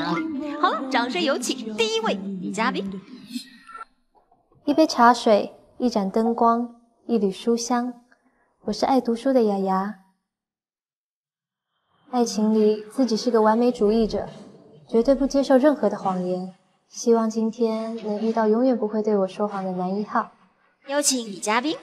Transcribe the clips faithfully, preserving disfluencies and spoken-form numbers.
哪里。好了，掌声有请第一位女嘉宾。 一杯茶水，一盏灯光，一缕书香。我是爱读书的雅雅。爱情里，自己是个完美主义者，绝对不接受任何的谎言。希望今天能遇到永远不会对我说谎的男一号。 有请女嘉宾。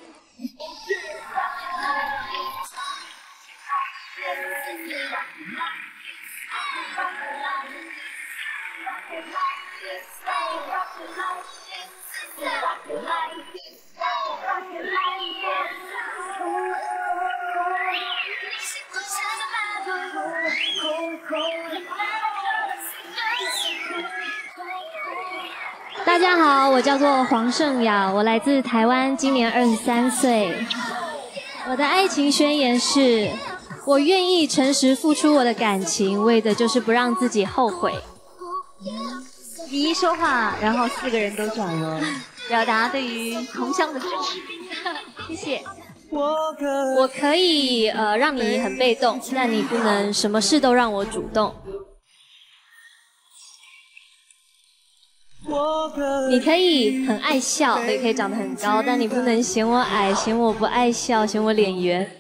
大家好，我叫做黄圣雅，我来自台湾，今年二十三岁。我的爱情宣言是：我愿意诚实付出我的感情，为的就是不让自己后悔。 你一说话，然后四个人都转了，表达对于同乡的支持。谢谢。 我可以呃让你很被动，但你不能什么事都让我主动。你可以很爱笑，也可以长得很高，但你不能嫌我矮，嫌我不爱笑，嫌我脸圆。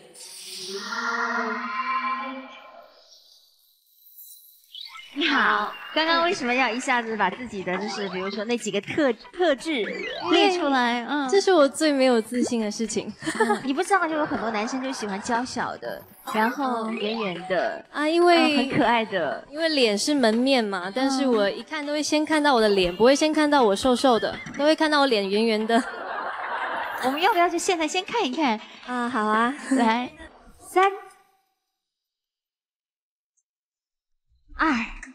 你好，刚刚为什么要一下子把自己的就是比如说那几个特特质列出来？嗯， 这是我最没有自信的事情。 你不知道，就有很多男生就喜欢娇小的，然后圆圆的啊，因为、 嗯、很可爱的。 因为脸是门面嘛，但是我一看都会先看到我的脸，不会先看到我瘦瘦的，都会看到我脸圆圆的。 我们要不要就现在先看一看啊？好啊， 来，三二。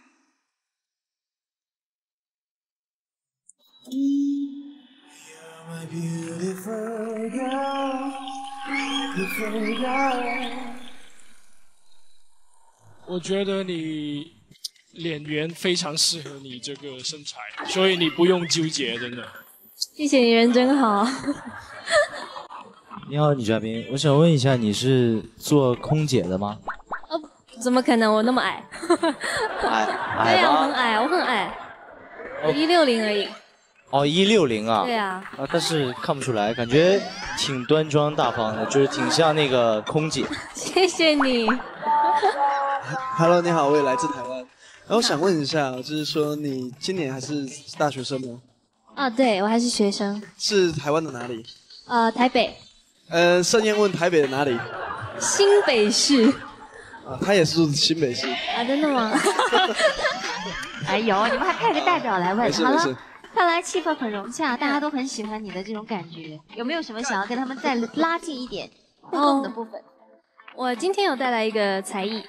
我觉得你脸圆非常适合你这个身材，所以你不用纠结，真的。 谢谢你，人真好。 你好，女嘉宾，我想问一下，你是做空姐的吗？ 哦，怎么可能？我那么矮。 矮矮对呀、 吗？ 我很矮，我很矮，我一六零而已。 哦，一六零啊。 对啊。 啊，但是看不出来，感觉挺端庄大方的，就是挺像那个空姐。 谢谢你。 Hello， 你好，我也来自台湾。然后我想问一下，就是说你今年还是大学生吗？ 啊，对，我还是学生。 是台湾的哪里？ 呃，台北。 呃，盛燕问台北的哪里？ 新北市。 啊，他也是住新北市。 啊，真的吗？ 哎呦，你们还派个代表来问，好了。 没事没事。 看来气氛很融洽，大家都很喜欢你的这种感觉。有没有什么想要跟他们再拉近一点互动的部分？ 哦、我今天有带来一个才艺。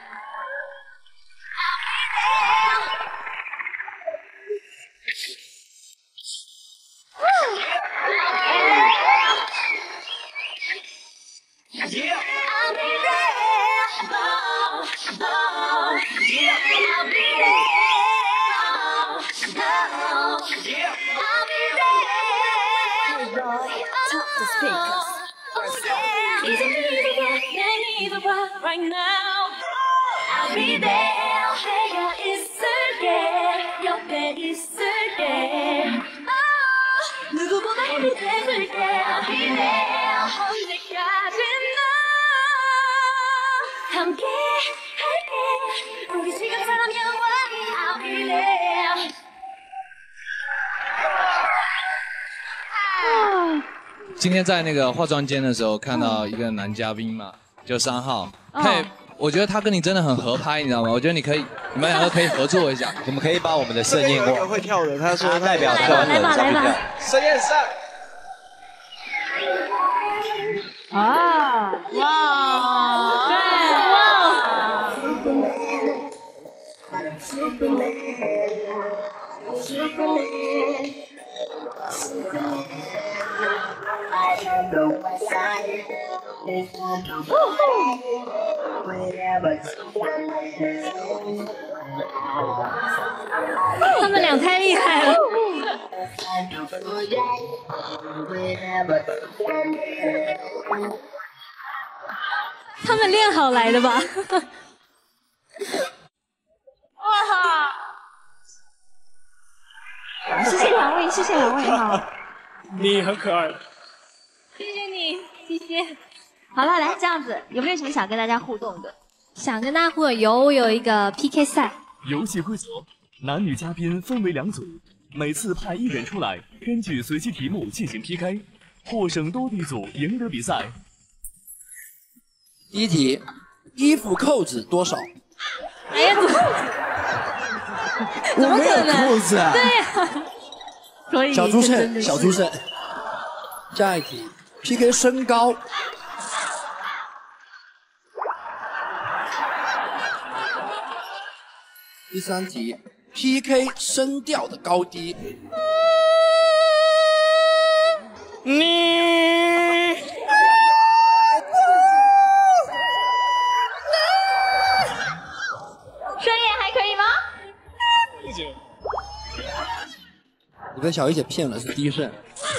Right now, I'll be there. 내가 있을게. 옆에 있을게. Oh, 누구보다 힘이 돼줄게. I'll be there. 언제까지 나 함께 할게. 우리 지금처럼 영원히 I'll be there. 今天在那个化妆间的时候，看到一个男嘉宾嘛。就三号，他也，我觉得他跟你真的很合拍，你知道吗？我觉得你可以，你们两个可以合作一下。 我们可以把我们的盛宴过会跳的，他说他代表台湾人上去跳。 盛宴上。 啊！哇！对，哇！ 他们俩太厉害了。他们练好来的吧？ 哇！ 哎，谢谢两位哈。 你很可爱。 谢谢你，谢谢。 好了，来这样子，有没有什么想跟大家互动的？ 想跟大家互动，有我有一个 P K 赛。 游戏规则：男女嘉宾分为两组，每次派一人出来，根据随机题目进行 P K， 获胜多的一组赢得比赛。 第一题，衣服扣子多少？ 哎呀，怎么我没有扣子啊！ 对呀， 所以小猪胜，小猪胜。下一题 ，P K 身高。第三题 ，P K 声调的高低。 你。 声音还可以吗？ 不行。 我跟小姨姐骗了，是低胜。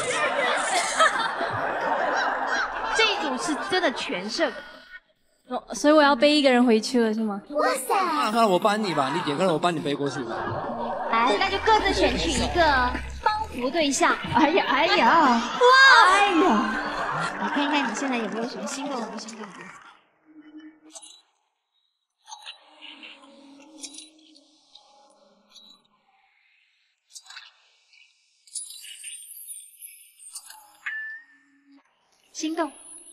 这一组是真的全胜。 哦，所以我要背一个人回去了是吗？ 哇塞！ 那那我帮你吧，你点个人我帮你背过去吧。 来，那就各自选取一个帮扶对象。哎呀，哎呀，哇，哎呀！你看看你现在有没有什么心动的、不心动的？心动。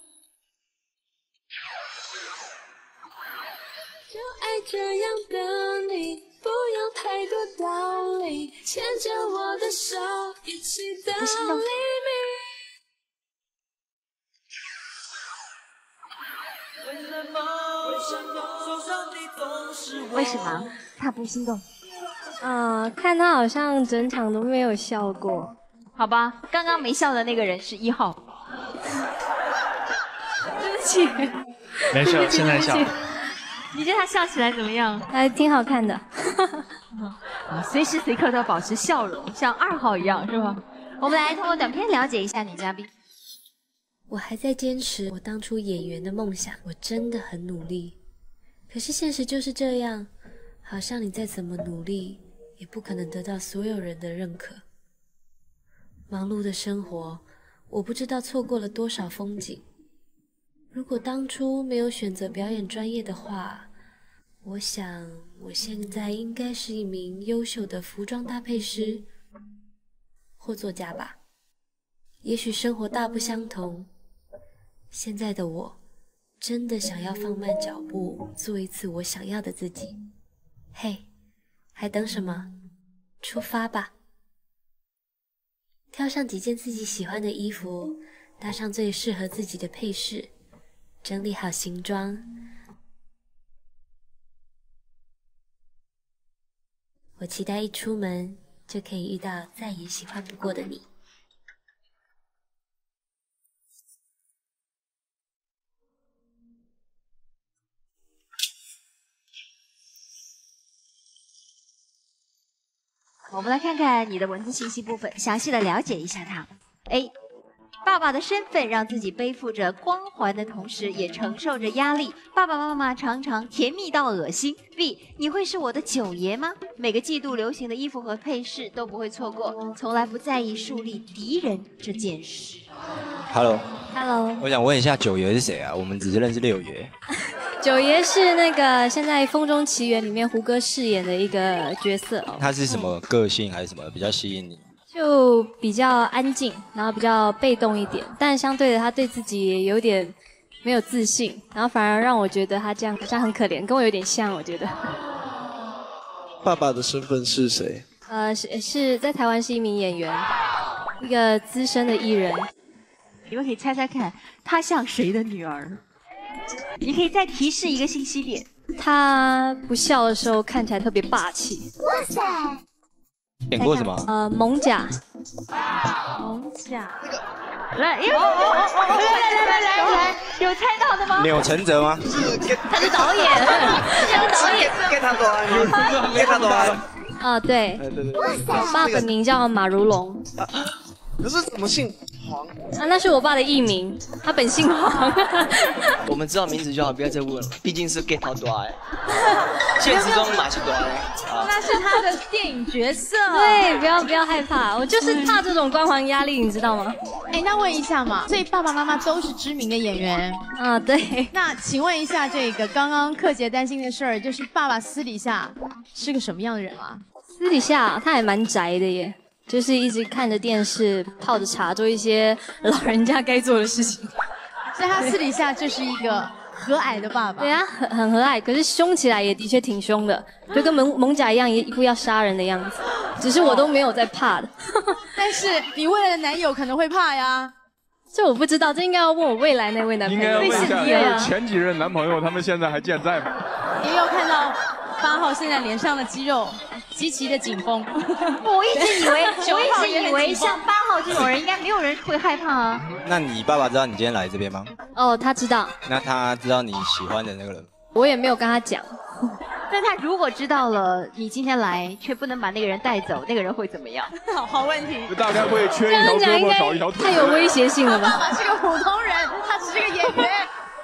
就爱这样的你，不要太多道理，牵着我的手，一起到黎明。为什么他不心动？ 呃，看他好像整场都没有笑过。 好吧，刚刚没笑的那个人是一号。 对不起。 没事，现在笑。 你觉得他笑起来怎么样？ 还挺好看的。 啊，随时随刻都要保持笑容，像二号一样，是吧？我们来通过短片了解一下女嘉宾。 我还在坚持我当初演员的梦想，我真的很努力。可是现实就是这样，好像你再怎么努力，也不可能得到所有人的认可。忙碌的生活，我不知道错过了多少风景。如果当初没有选择表演专业的话，我想我现在应该是一名优秀的服装搭配师或作家吧。也许生活大不相同，现在的我真的想要放慢脚步，做一次我想要的自己。嘿，还等什么？出发吧！挑上几件自己喜欢的衣服，搭上最适合自己的配饰，整理好行装。我期待一出门就可以遇到再也喜欢不过的你。 我们来看看你的文字信息部分，详细的了解一下他。A， 爸爸的身份让自己背负着光环的同时，也承受着压力。爸爸妈妈常常甜蜜到恶心。B， 你会是我的九爷吗？每个季度流行的衣服和配饰都不会错过，从来不在意树立敌人这件事。 Hello， Hello， 我想问一下九爷是谁啊？我们只是认识六爷。 九爷是那个现在《风中奇缘》里面胡歌饰演的一个角色哦。 他是什么个性还是什么比较吸引你？ 就比较安静，然后比较被动一点，但相对的他对自己也有点没有自信，然后反而让我觉得他这样好像很可怜，跟我有点像，我觉得。 爸爸的身份是谁？ 呃，是是在台湾是一名演员，一个资深的艺人。 你们可以猜猜看，他像谁的女儿？你可以再提示一个信息点。 他不笑的时候看起来特别霸气。 哇塞！ 演过什么？ 呃，蒙甲。 蒙甲。来，来来来来来，有猜到的吗？ 钮承泽吗？ 他是导演，他是导演。 给他多安，给他多安。 啊，对。 对对对。 我爸本名叫马如龙。 可是怎么姓黄啊，那是我爸的艺名，他本姓黄。 我们知道名字就好，不要再问了，毕竟是 get 好多哎，现实中马是多哎。 那是他的电影角色。 对，不要不要害怕，我就是怕这种光环压力，你知道吗？ 哎，那问一下嘛，所以爸爸妈妈都是知名的演员啊，对。 那请问一下，这个刚刚克杰担心的事儿，就是爸爸私底下是个什么样的人啊？ 私底下他还蛮宅的耶。就是一直看着电视，泡着茶，做一些老人家该做的事情。 所以他私底下就是一个和蔼的爸爸。 对啊，很很和蔼，可是凶起来也的确挺凶的，就跟猛猛甲一样，一副要杀人的样子。只是我都没有在怕的。 但是你未来的男友可能会怕呀。 这我不知道，这应该要问我未来那位男朋友。 应该要问一下，就是前几任男朋友，他们现在还健在吗？ 也有看到八号现在脸上的肌肉极其的紧绷。 我一直以为，我一直以为像八号这种人，应该没有人会害怕啊。 那你爸爸知道你今天来这边吗？ 哦，他知道。 那他知道你喜欢的那个人吗？ 我也没有跟他讲。 但他如果知道了你今天来，却不能把那个人带走，那个人会怎么样？ 好好问题。 大概会缺一条胳膊少一条腿。 太有威胁性了吧？ 爸爸是个普通人，他只是个演员。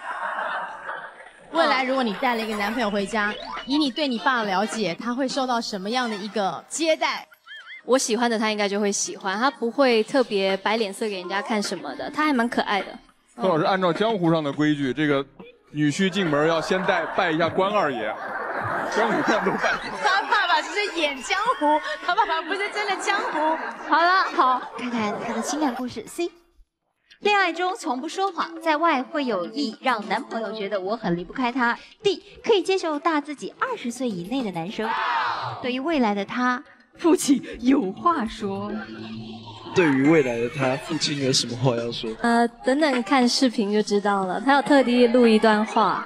未来如果你带了一个男朋友回家，以你对你爸的了解，他会受到什么样的一个接待？ 我喜欢的他应该就会喜欢，他不会特别摆脸色给人家看什么的，他还蛮可爱的。 柯老师，按照江湖上的规矩，这个女婿进门要先带拜一下关二爷，江湖上都拜。 他爸爸只是演江湖，他爸爸不是真的江湖。 好了，好，看看他的情感故事 C。恋爱中从不说谎，在外会有意让男朋友觉得我很离不开他。D 可以接受大自己二十岁以内的男生。对于未来的他，父亲有话说。 对于未来的他，父亲有什么话要说？ 呃，等等看视频就知道了。他有特地录一段话。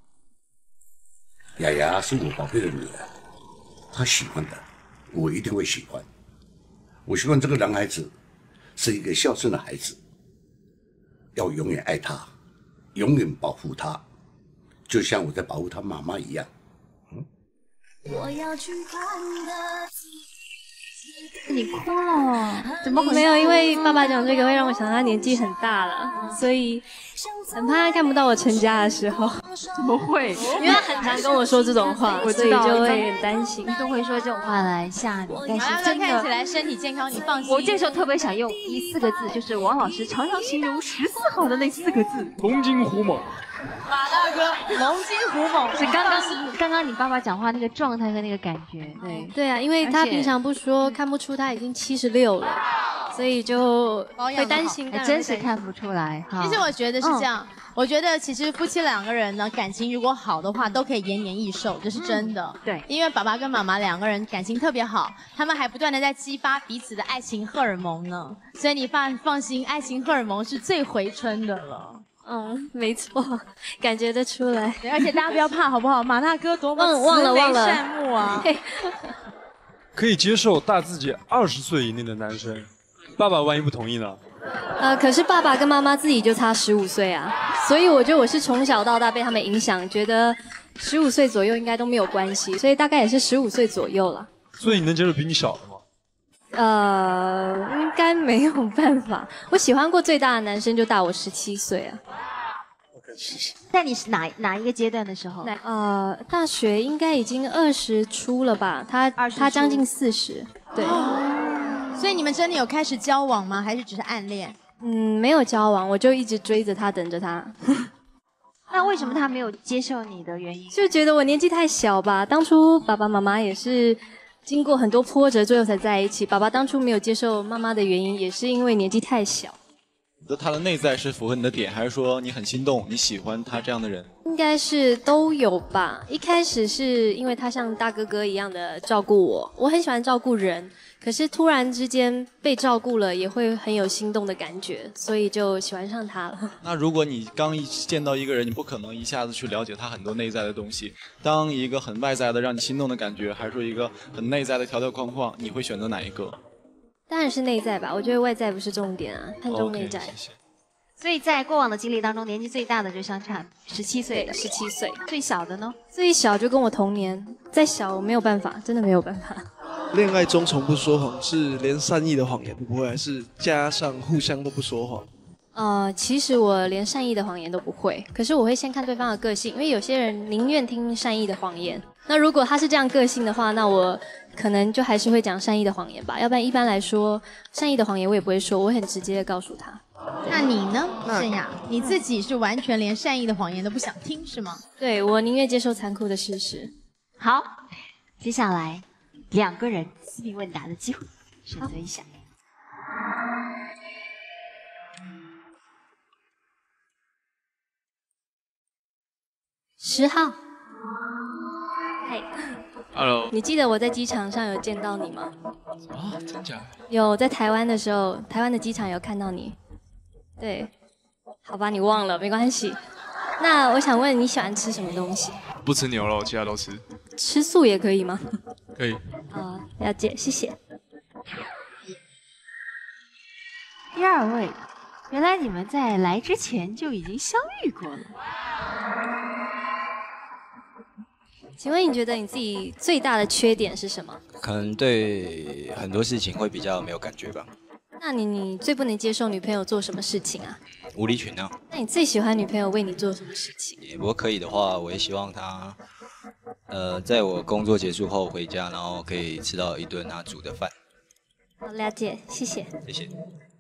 雅雅是我宝贝的女儿，她喜欢的，我一定会喜欢。我希望这个男孩子是一个孝顺的孩子。要永远爱他，永远保护他，就像我在保护他妈妈一样。嗯。我要去看的你哭了？怎么回事？ 没有，因为爸爸讲这个会让我想到他年纪很大了，所以很怕他看不到我成家的时候。 怎么会？ 因为他很常跟我说这种话，所以就会很担心。 都会说这种话来吓你，但是真的看起来身体健康，你放心。 我这个时候特别想用一四个字，就是王老师常常形容十四号的那四个字： 龙精虎猛。 马大哥，龙精虎猛， 是刚刚刚刚你爸爸讲话那个状态和那个感觉，对对啊，因为他平常不说，看不出他已经七十六了，所以就会担心。 还真是看不出来。 其实我觉得是这样，我觉得其实夫妻两个人呢，感情如果好的话，都可以延年益寿，这是真的。 对， 因为爸爸跟妈妈两个人感情特别好，他们还不断的在激发彼此的爱情荷尔蒙呢，所以你放放心，爱情荷尔蒙是最回春的了。 嗯，没错，感觉得出来。 而且大家不要怕，好不好？马大哥多么慈眉善目啊！ 可以接受大自己二十岁以内的男生，爸爸万一不同意呢？ 呃，可是爸爸跟妈妈自己就差十五岁啊，所以我觉得我是从小到大被他们影响，觉得十五岁左右应该都没有关系，所以大概也是十五岁左右了。 所以你能接受比你小的吗？ 呃，应该没有办法。我喜欢过最大的男生就大我十七岁啊。 在你是哪哪一个阶段的时候？ 呃，大学应该已经二十出了吧？他他将近四十，对。 哦，所以你们真的有开始交往吗？还是只是暗恋？ 嗯，没有交往，我就一直追着他，等着他。 那为什么他没有接受你的原因？ 就觉得我年纪太小吧。当初爸爸妈妈也是经过很多波折，最后才在一起。爸爸当初没有接受妈妈的原因，也是因为年纪太小。 觉得他的内在是符合你的点，还是说你很心动，你喜欢他这样的人？ 应该是都有吧。一开始是因为他像大哥哥一样的照顾我，我很喜欢照顾人，可是突然之间被照顾了，也会很有心动的感觉，所以就喜欢上他了。 那如果你刚一见到一个人，你不可能一下子去了解他很多内在的东西。当一个很外在的让你心动的感觉，还是说一个很内在的条条框框，你会选择哪一个？ 当然是内在吧，我觉得外在不是重点啊，看重内在。Okay, 谢谢。 所以在过往的经历当中，年纪最大的就相差十七岁的， 十七岁。 最小的呢？ 最小就跟我同年，再小我没有办法，真的没有办法。 恋爱中从不说谎，是连善意的谎言都不会，还是加上互相都不说谎？ 呃，其实我连善意的谎言都不会，可是我会先看对方的个性，因为有些人宁愿听善意的谎言。那如果他是这样个性的话，那我可能就还是会讲善意的谎言吧。要不然一般来说，善意的谎言我也不会说，我会很直接的告诉他。 那你呢，盛雅？你自己是完全连善意的谎言都不想听，是吗？ 对，我宁愿接受残酷的事实。 好，接下来两个人私密问答的机会，选择一下。 十号，嘿 ，Hello， 你记得我在机场上有见到你吗？ 啊，真假？ 有，在台湾的时候，台湾的机场有看到你。对，好吧，你忘了，没关系。那我想问你喜欢吃什么东西？ 不吃牛肉，其他都吃。 吃素也可以吗？ 可以。 啊，了解，谢谢。 第二位，原来你们在来之前就已经相遇过了。 请问你觉得你自己最大的缺点是什么？ 可能对很多事情会比较没有感觉吧。 那你你最不能接受女朋友做什么事情啊？ 无理取闹。 那你最喜欢女朋友为你做什么事情？ 如果可以的话，我也希望她，呃，在我工作结束后回家，然后可以吃到一顿她煮的饭。 好，了解，谢谢。 谢谢。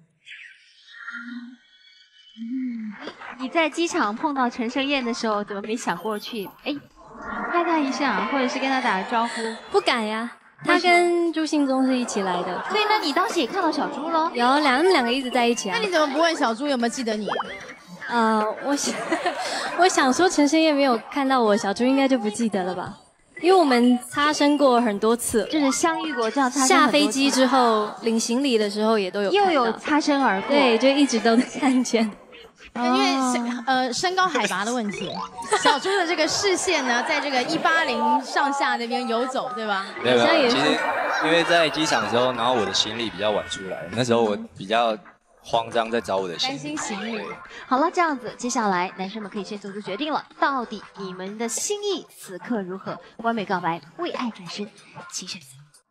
你在机场碰到陈盛燕的时候，怎么没想过去哎拍她一下，或者是跟她打个招呼？ 不敢呀。他跟朱信宗是一起来的， 所以那你当时也看到小猪喽？ 有，两他们两个一直在一起啊。 那你怎么不问小猪有没有记得你？ 呃，我想，我想说陈升燕没有看到我，小猪应该就不记得了吧？因为我们擦身过很多次， 就是相遇过，这样擦身下飞机之后领行李的时候也都有， 又有擦身而过， 对，就一直都看见。 因为身呃身高海拔的问题，小猪的这个视线呢，在这个一八零上下那边游走，对吧？ 没有没有，其实因为在机场的时候，然后我的行李比较晚出来，那时候我比较慌张，在找我的行李。 担心行李。好了，这样子，接下来男生们可以先做出决定了，到底你们的心意此刻如何？完美告白，为爱转身，请选择。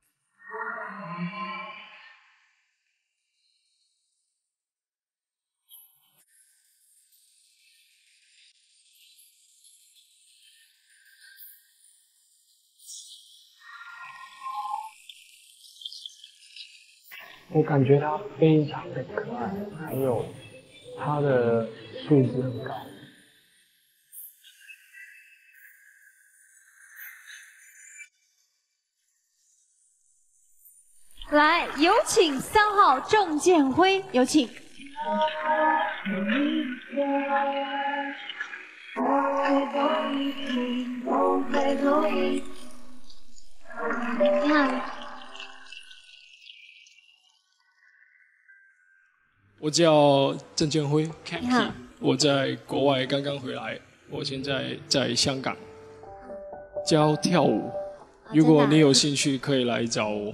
我感觉他非常的可爱，还有他的素质很高。 来，有请三号郑建辉，有请。你好。 我叫郑建辉 ，Campy， 我在国外刚刚回来，我现在在香港教跳舞。如果你有兴趣，可以来找我。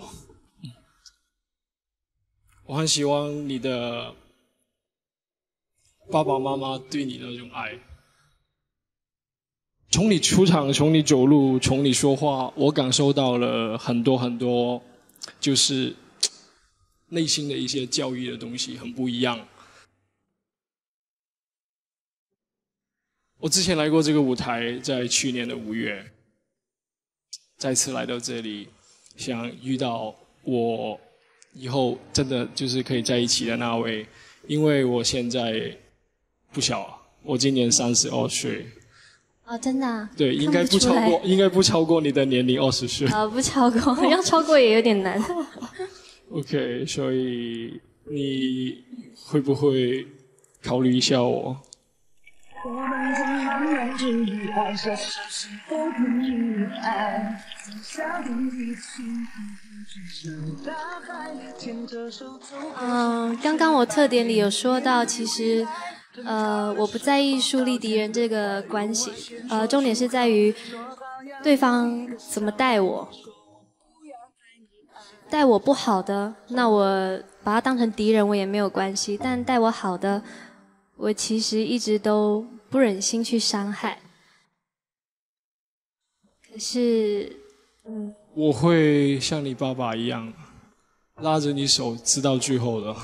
我很希望你的爸爸妈妈对你那种爱，从你出场，从你走路，从你说话，我感受到了很多很多，就是内心的一些教育的东西很不一样。我之前来过这个舞台，在去年的五月，再次来到这里，想遇到我以后真的就是可以在一起的那位，因为我现在不小，我今年三十二岁。 哦，真的、啊？ 对，应该不超过，应该不超过你的年龄二十岁。 啊、呃，不超过，要超过也有点难。 OK， 所以你会不会考虑一下我？ 嗯，刚刚我特点里有说到，其实，呃，我不在意树立敌人这个关系，呃，重点是在于对方怎么待我。待我不好的，那我把他当成敌人，我也没有关系。但待我好的，我其实一直都不忍心去伤害。可是，嗯， 我会像你爸爸一样，拉着你手直到最后的。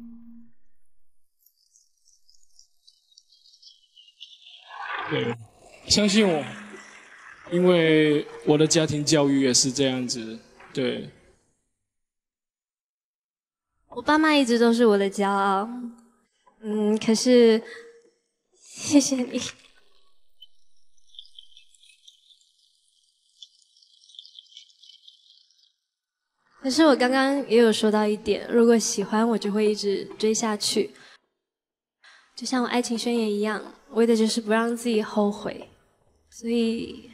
对，相信我，因为我的家庭教育也是这样子。对， 我爸妈一直都是我的骄傲。嗯，可是谢谢你。可是我刚刚也有说到一点，如果喜欢我就会一直追下去，就像我爱情宣言一样，为的就是不让自己后悔，所以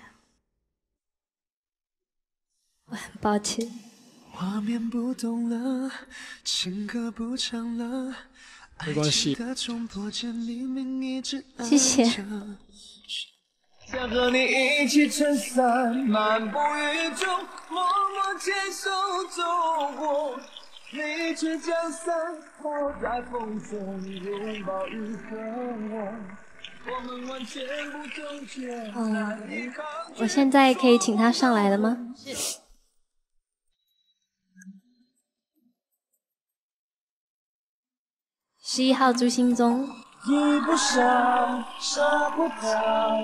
我很抱歉。 画面不动了，情歌不唱了， 没关系。 谢谢。 想和你一起撑伞，漫步雨中，默默牵手走过。你却将伞抛在风中，拥抱雨和我。我们完全不正确。 嗯，我现在可以请他上来了吗？ 是。 十一号朱兴宗。 一不上，杀不逃。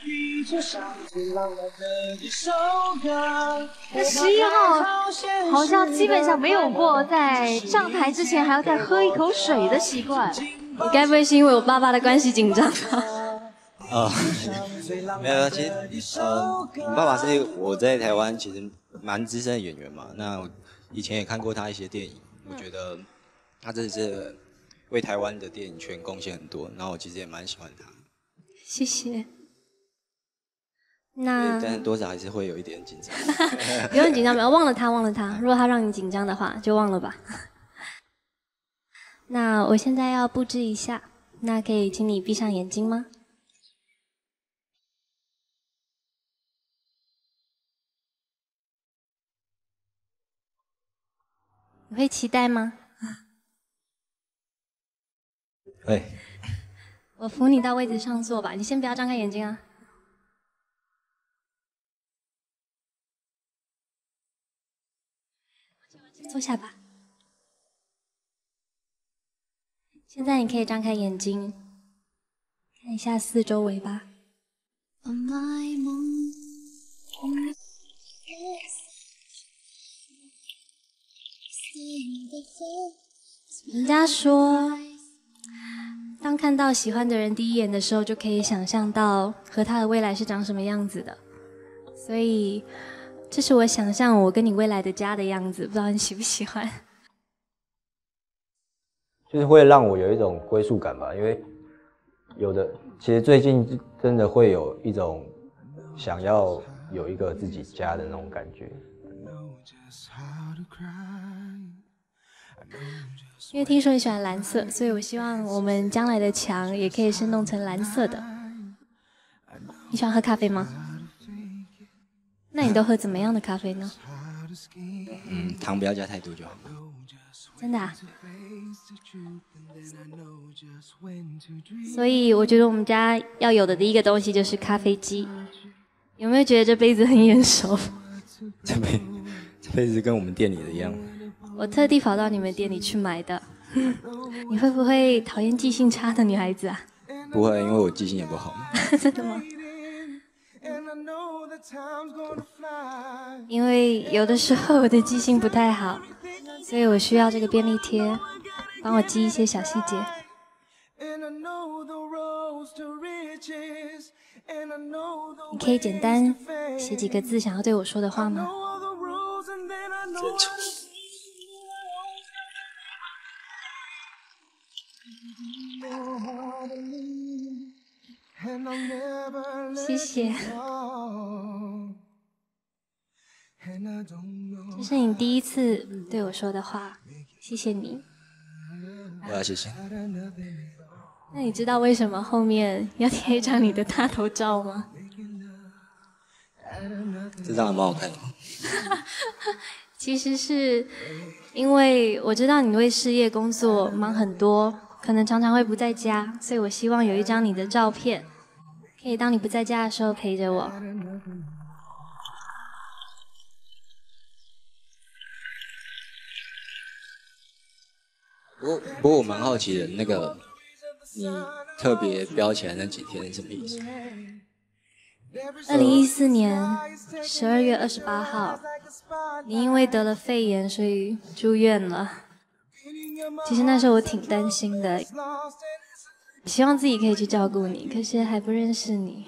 十一号好像基本上没有过在上台之前还要再喝一口水的习惯。 你该不会是因为我爸爸的关系紧张吧？ 啊，没有，其实呃，我爸爸是我在台湾其实蛮资深的演员嘛。那我以前也看过他一些电影，我觉得他真的是为台湾的电影圈贡献很多。然后我其实也蛮喜欢他。 谢谢。那但是多少还是会有一点紧张。 不用紧张，不要忘了他，忘了他。如果他让你紧张的话，就忘了吧。那我现在要布置一下，那可以请你闭上眼睛吗？你会期待吗？ 会。 我扶你到位置上坐吧，你先不要张开眼睛啊。坐下吧。现在你可以张开眼睛，看一下四周围吧。人家说，当看到喜欢的人第一眼的时候，就可以想象到和他的未来是长什么样子的，所以这是我想象我跟你未来的家的样子，不知道你喜不喜欢？ 就是会让我有一种归属感吧，因为有的其实最近真的会有一种想要有一个自己家的那种感觉。 因为听说你喜欢蓝色，所以我希望我们将来的墙也可以是弄成蓝色的。你喜欢喝咖啡吗？那你都喝怎么样的咖啡呢？ 嗯，糖不要加太多就好。 真的啊？所以我觉得我们家要有的第一个东西就是咖啡机。有没有觉得这杯子很眼熟？ 这杯这杯子跟我们店里的一样。 我特地跑到你们店里去买的。你会不会讨厌记性差的女孩子啊？ 不会，因为我记性也不好。 真的吗？因为有的时候我的记性不太好，所以我需要这个便利贴，帮我记一些小细节。你可以简单写几个字想要对我说的话吗？谢谢。这是你第一次对我说的话，谢谢你。 我要谢谢。 那你知道为什么后面要贴一张你的大头照吗？ 这张还蛮好看的。 其实是因为我知道你为事业工作忙很多，可能常常会不在家，所以我希望有一张你的照片，可以当你不在家的时候陪着我。 不过不过我蛮好奇的，那个你特别标起来那几天是什么意思？ 二零一四年十二月二十八号，你因为得了肺炎，所以住院了。其实那时候我挺担心的，希望自己可以去照顾你，可是还不认识你。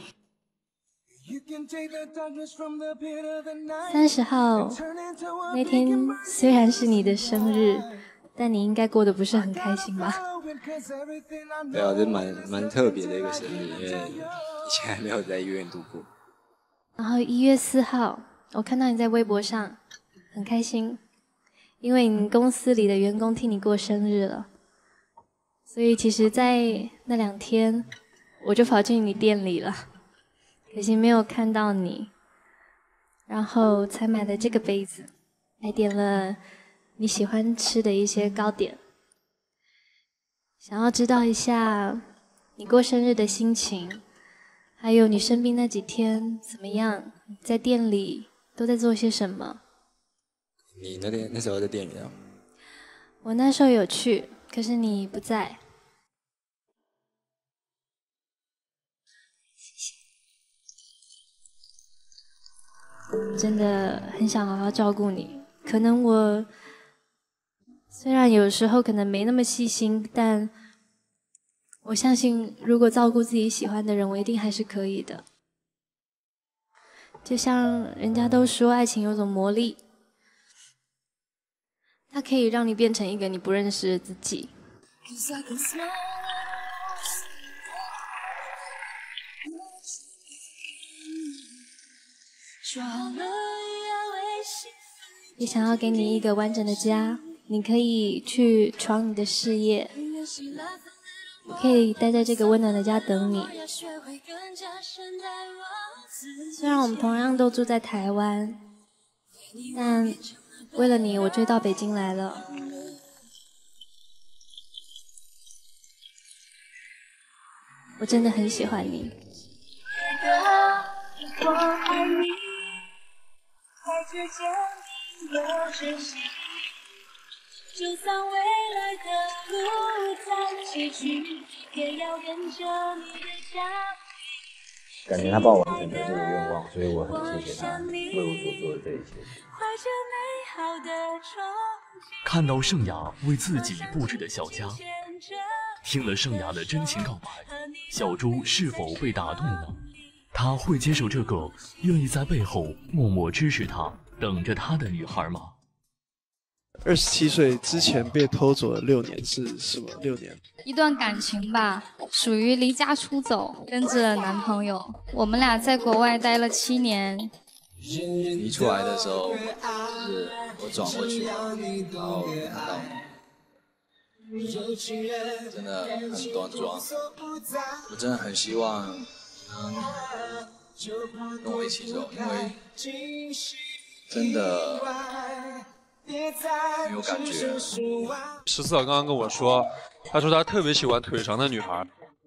三十号那天虽然是你的生日，但你应该过得不是很开心吧？ 对啊，这蛮蛮特别的一个生日，因为以前还没有在医院度过。 然后一月四号，我看到你在微博上很开心，因为你公司里的员工替你过生日了，所以其实在那两天我就跑进你店里了，可惜没有看到你，然后才买了这个杯子，还点了你喜欢吃的一些糕点，想要知道一下你过生日的心情，还有你生病那几天怎么样，在店里都在做些什么。 你那天那时候在店里啊？ 我那时候有去，可是你不在。真的很想好好照顾你，可能我虽然有时候可能没那么细心，但我相信如果照顾自己喜欢的人，我一定还是可以的。就像人家都说爱情有种魔力，它可以让你变成一个你不认识的自己。也想要给你一个完整的家，你可以去闯你的事业，我可以待在这个温暖的家等你。虽然我们同样都住在台湾，但为了你，我追到北京来了。我真的很喜欢你。我爱你，还是坚定的珍惜，就算未来的路再崎岖，也要跟着你的脚步。 感觉他帮我完成了这个愿望，所以我很谢谢他为我所做的这一切。 看到圣雅为自己布置的小家，听了圣雅的真情告白，小猪是否被打动呢？他会接受这个愿意在背后默默支持他、等着他的女孩吗？ 二十七岁之前被偷走了六年是什么？六年？ 一段感情吧，属于离家出走，跟着男朋友，我们俩在国外待了七年。 一出来的时候，就是我转过去，然后看到你，真的很端庄，我真的很希望跟我一起走，因为真的很有感觉。 十四号刚刚跟我说，他说他特别喜欢腿长的女孩。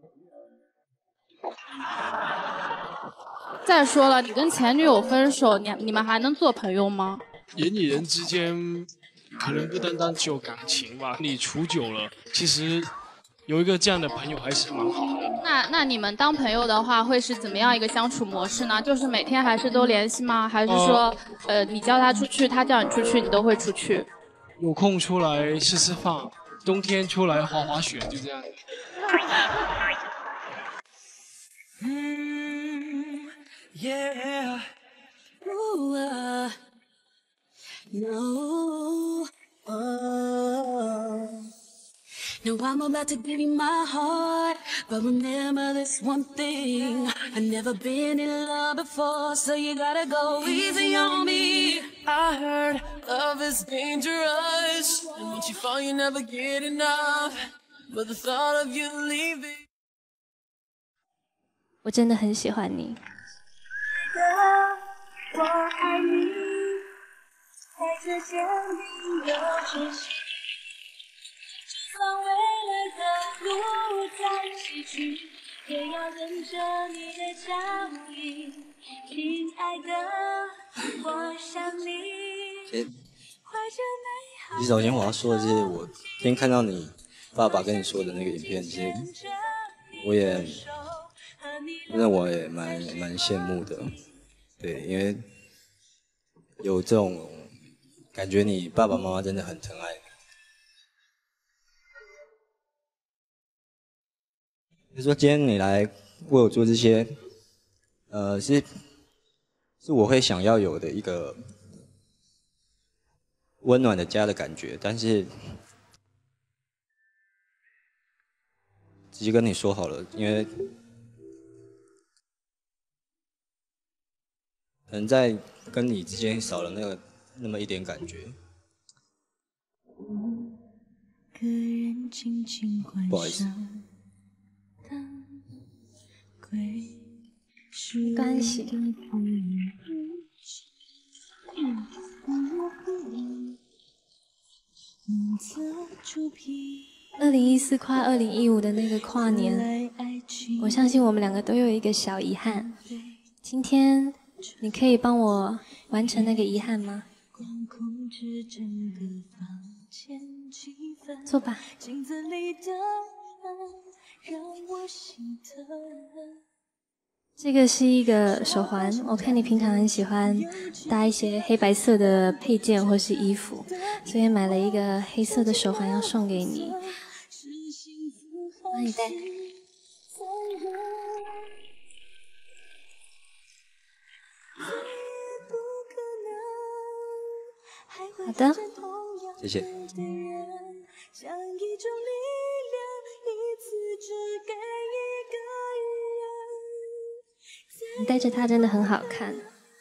再说了，你跟前女友分手，你你们还能做朋友吗？ 人与人之间可能不单单只有感情吧，你处久了，其实有一个这样的朋友还是蛮好的。 那那你们当朋友的话，会是怎么样一个相处模式呢？就是每天还是都联系吗？还是说，呃, 呃，你叫他出去，他叫你出去，你都会出去？ 有空出来吃吃饭，冬天出来滑滑雪，就这样。 Yeah. Ooh, uh, no. Oh. Now I'm about to give you my heart, but remember this one thing. I've never been in love before, so you gotta go easy on me. I heard love is dangerous, and once you fall, you never get enough. But the thought of you leaving. 我真的很喜欢你。我爱你，还是坚定的珍惜。就算未来的路再崎岖，也要跟着你的脚印。亲爱的，我想你。 其实首先我要说的是，我今天看到你爸爸跟你说的那个影片，其实我也，那我也蛮蛮羡慕的，对，因为有这种感觉，你爸爸妈妈真的很疼爱你。就是说，今天你来为我做这些，呃，是是我会想要有的一个温暖的家的感觉，但是直接跟你说好了，因为可能在跟你之间少了那个那么一点感觉。不好意思。 没关系。二零一四跨二零一五的那个跨年，我相信我们两个都有一个小遗憾。今天你可以帮我完成那个遗憾吗？坐吧。这个是一个手环，我看你平常很喜欢搭一些黑白色的配件或是衣服，所以买了一个黑色的手环要送给你，帮你戴。好的， 谢谢。 你戴着它真的很好看。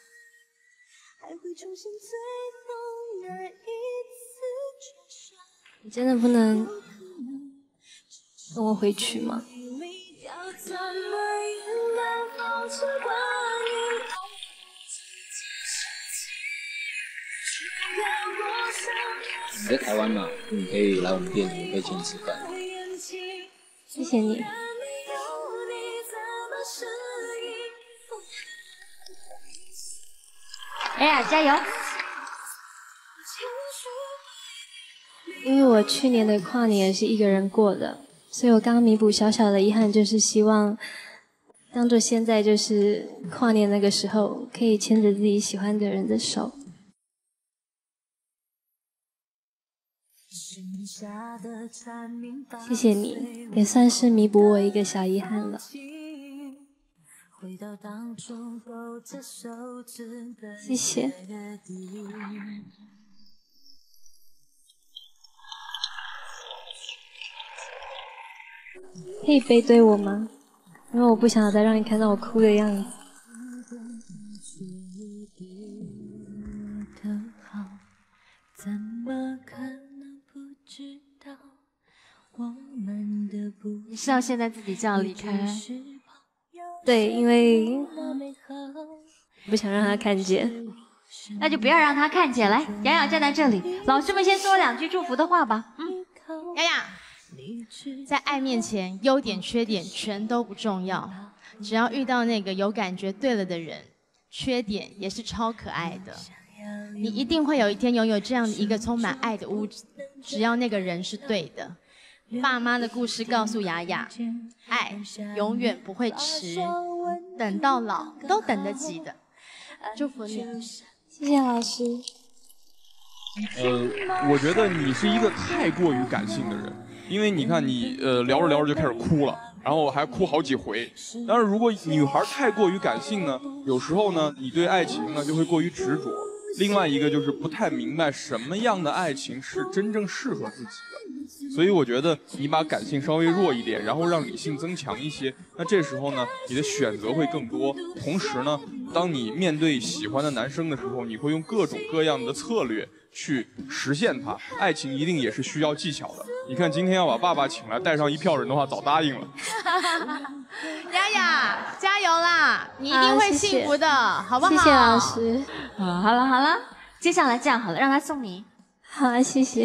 你真的不能跟我回去吗？ 你在台湾嘛，你可以来我们店，你可以请你吃饭。 谢谢你。 哎呀，加油！ 因为我去年的跨年是一个人过的，所以我刚刚弥补小小的遗憾，就是希望当做现在就是跨年那个时候，可以牵着自己喜欢的人的手。谢谢你，也算是弥补我一个小遗憾了。谢谢。可以背对我吗？因为我不想再让你看到我哭的样子。 你是要现在自己这样离开？ 对，因为不想让他看见。 那就不要让他看见。来，雅雅站在这里，老师们先说两句祝福的话吧。嗯， 雅雅，在爱面前，优点缺点全都不重要，只要遇到那个有感觉对了的人，缺点也是超可爱的。你一定会有一天拥有这样一个充满爱的屋子，只要那个人是对的。爸妈的故事告诉雅雅，爱永远不会迟，等到老都等得及的。祝福你， 谢谢老师。 呃，我觉得你是一个太过于感性的人，因为你看你呃聊着聊着就开始哭了，然后还哭好几回。但是如果女孩太过于感性呢，有时候呢，你对爱情呢就会过于执着。另外一个就是不太明白什么样的爱情是真正适合自己的，所以我觉得你把感性稍微弱一点，然后让理性增强一些，那这时候呢，你的选择会更多。同时呢，当你面对喜欢的男生的时候，你会用各种各样的策略去实现它。爱情一定也是需要技巧的。你看今天要把爸爸请来，带上一票人的话，早答应了。 雅雅，加油啦！你一定会幸福的， 啊、谢谢好不好？ 谢谢老师。 啊，好了好了，接下来这样好了，让他送你。 好啊，谢谢。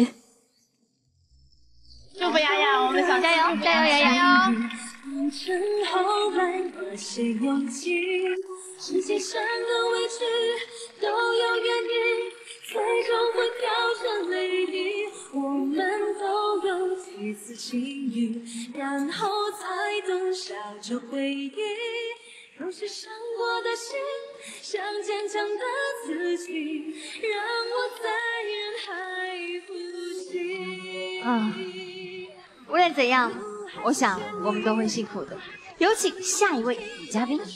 祝福雅雅，我们的小加油加油雅雅！ 加油！ 世界上的委屈都有原因，最终会掉成泪滴。我们都有次轻遇，然后才懂笑着回忆。有时伤过的心，像坚强的自己，让我在人海呼吸。 啊，无论怎样，我想我们都会幸福的。有请下一位女嘉宾。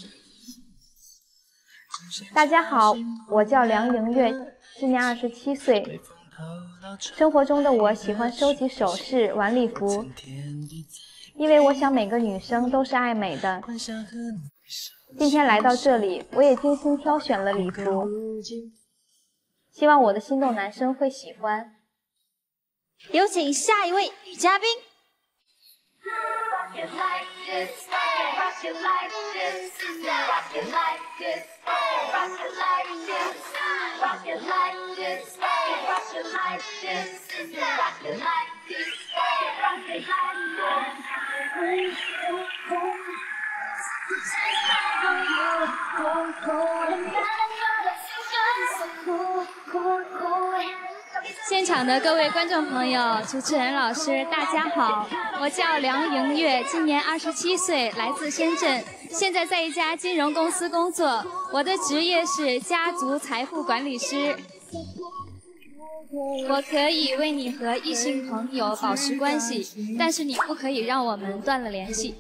大家好，我叫梁莹月，今年二十七岁。生活中的我喜欢收集首饰、玩礼服，因为我想每个女生都是爱美的。今天来到这里，我也精心挑选了礼服，希望我的心动男生会喜欢。 有请下一位女嘉宾。 现场的各位观众朋友、主持人老师，大家好，我叫梁莹月，今年二十七岁，来自深圳，现在在一家金融公司工作，我的职业是家族财富管理师。我可以为你和异性朋友保持关系，但是你不可以让我们断了联系。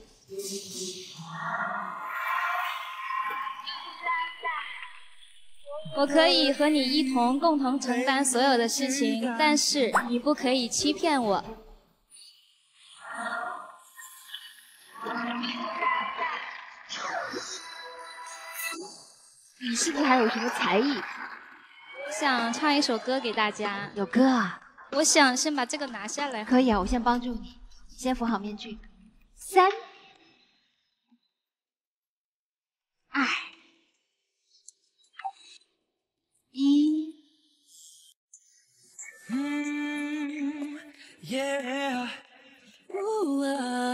我可以和你一同共同承担所有的事情，但是你不可以欺骗我。 你是不是还有什么才艺？ 我想唱一首歌给大家。 有歌啊？ 我想先把这个拿下来。 可以啊，我先帮助你，先扶好面具。三、二。一， 嗯 ，Yeah， ooh, uh,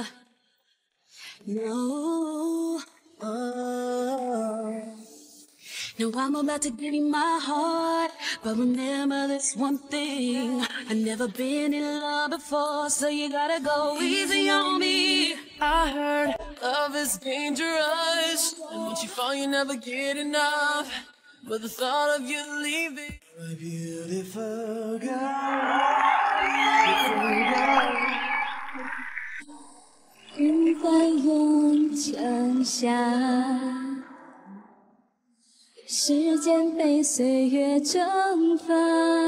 no, uh, now I'm about to give you my heart, but remember this one thing, I've never been in love before, so you gotta go easy on me. I heard love is dangerous, and once you fall, you never get enough. But the thought of you leaving, my beautiful girl, beautiful girl. 云翻涌成夏，时间被岁月蒸发。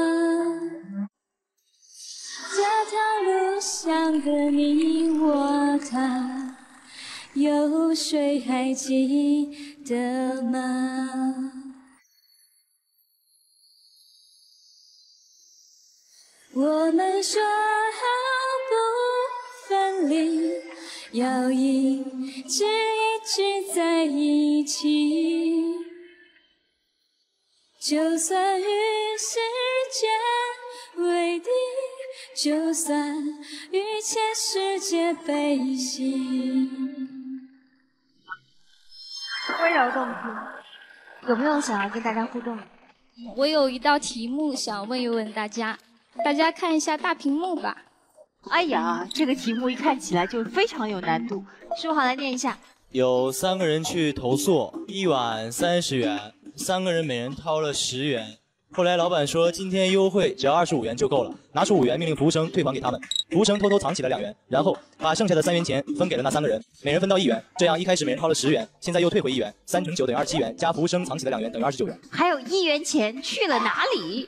这条路上的你我他，有谁还记得吗？我们说好不分离，要一直一直在一起。就算与时间为敌，就算与全世界背弃。 温柔动听，有没有想要跟大家互动？ 我有一道题目想问一问大家。大家看一下大屏幕吧。 哎呀，这个题目一看起来就非常有难度。书豪来念一下。 有三个人去投诉，一晚三十元，三个人每人掏了十元。后来老板说今天优惠只要二十五元就够了，拿出五元命令服务生退还给他们。服务生偷偷藏起了两元，然后把剩下的三元钱分给了那三个人，每人分到一元。这样一开始每人掏了十元，现在又退回一元，三乘九等于二十七元，加服务生藏起的两元等于二十九元。 还有一元钱去了哪里？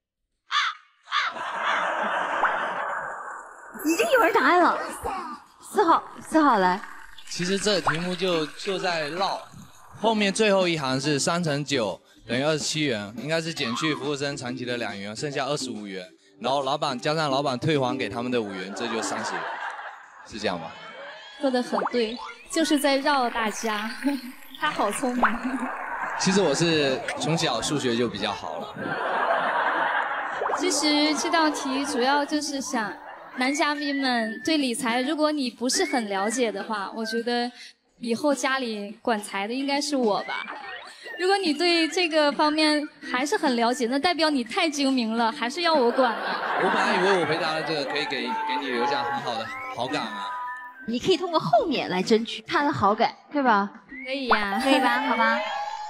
已经有人答案了。四号，四号来。 其实这个题目就就在绕，后面最后一行是三乘九等于二十七元，应该是减去服务生长期的两元，剩下二十五元，然后老板加上老板退还给他们的五元，这就三十元，是这样吗？ 说得很对，就是在绕大家。他好聪明。 其实我是从小数学就比较好了。 其实这道题主要就是想。男嘉宾们对理财，如果你不是很了解的话，我觉得以后家里管财的应该是我吧。 如果你对这个方面还是很了解，那代表你太精明了，还是要我管了。 我本来以为我回答的这个可以给给你留下很好的好感啊。 你可以通过后面来争取他的好感，对吧？ 可以呀， 可以吧？好吧。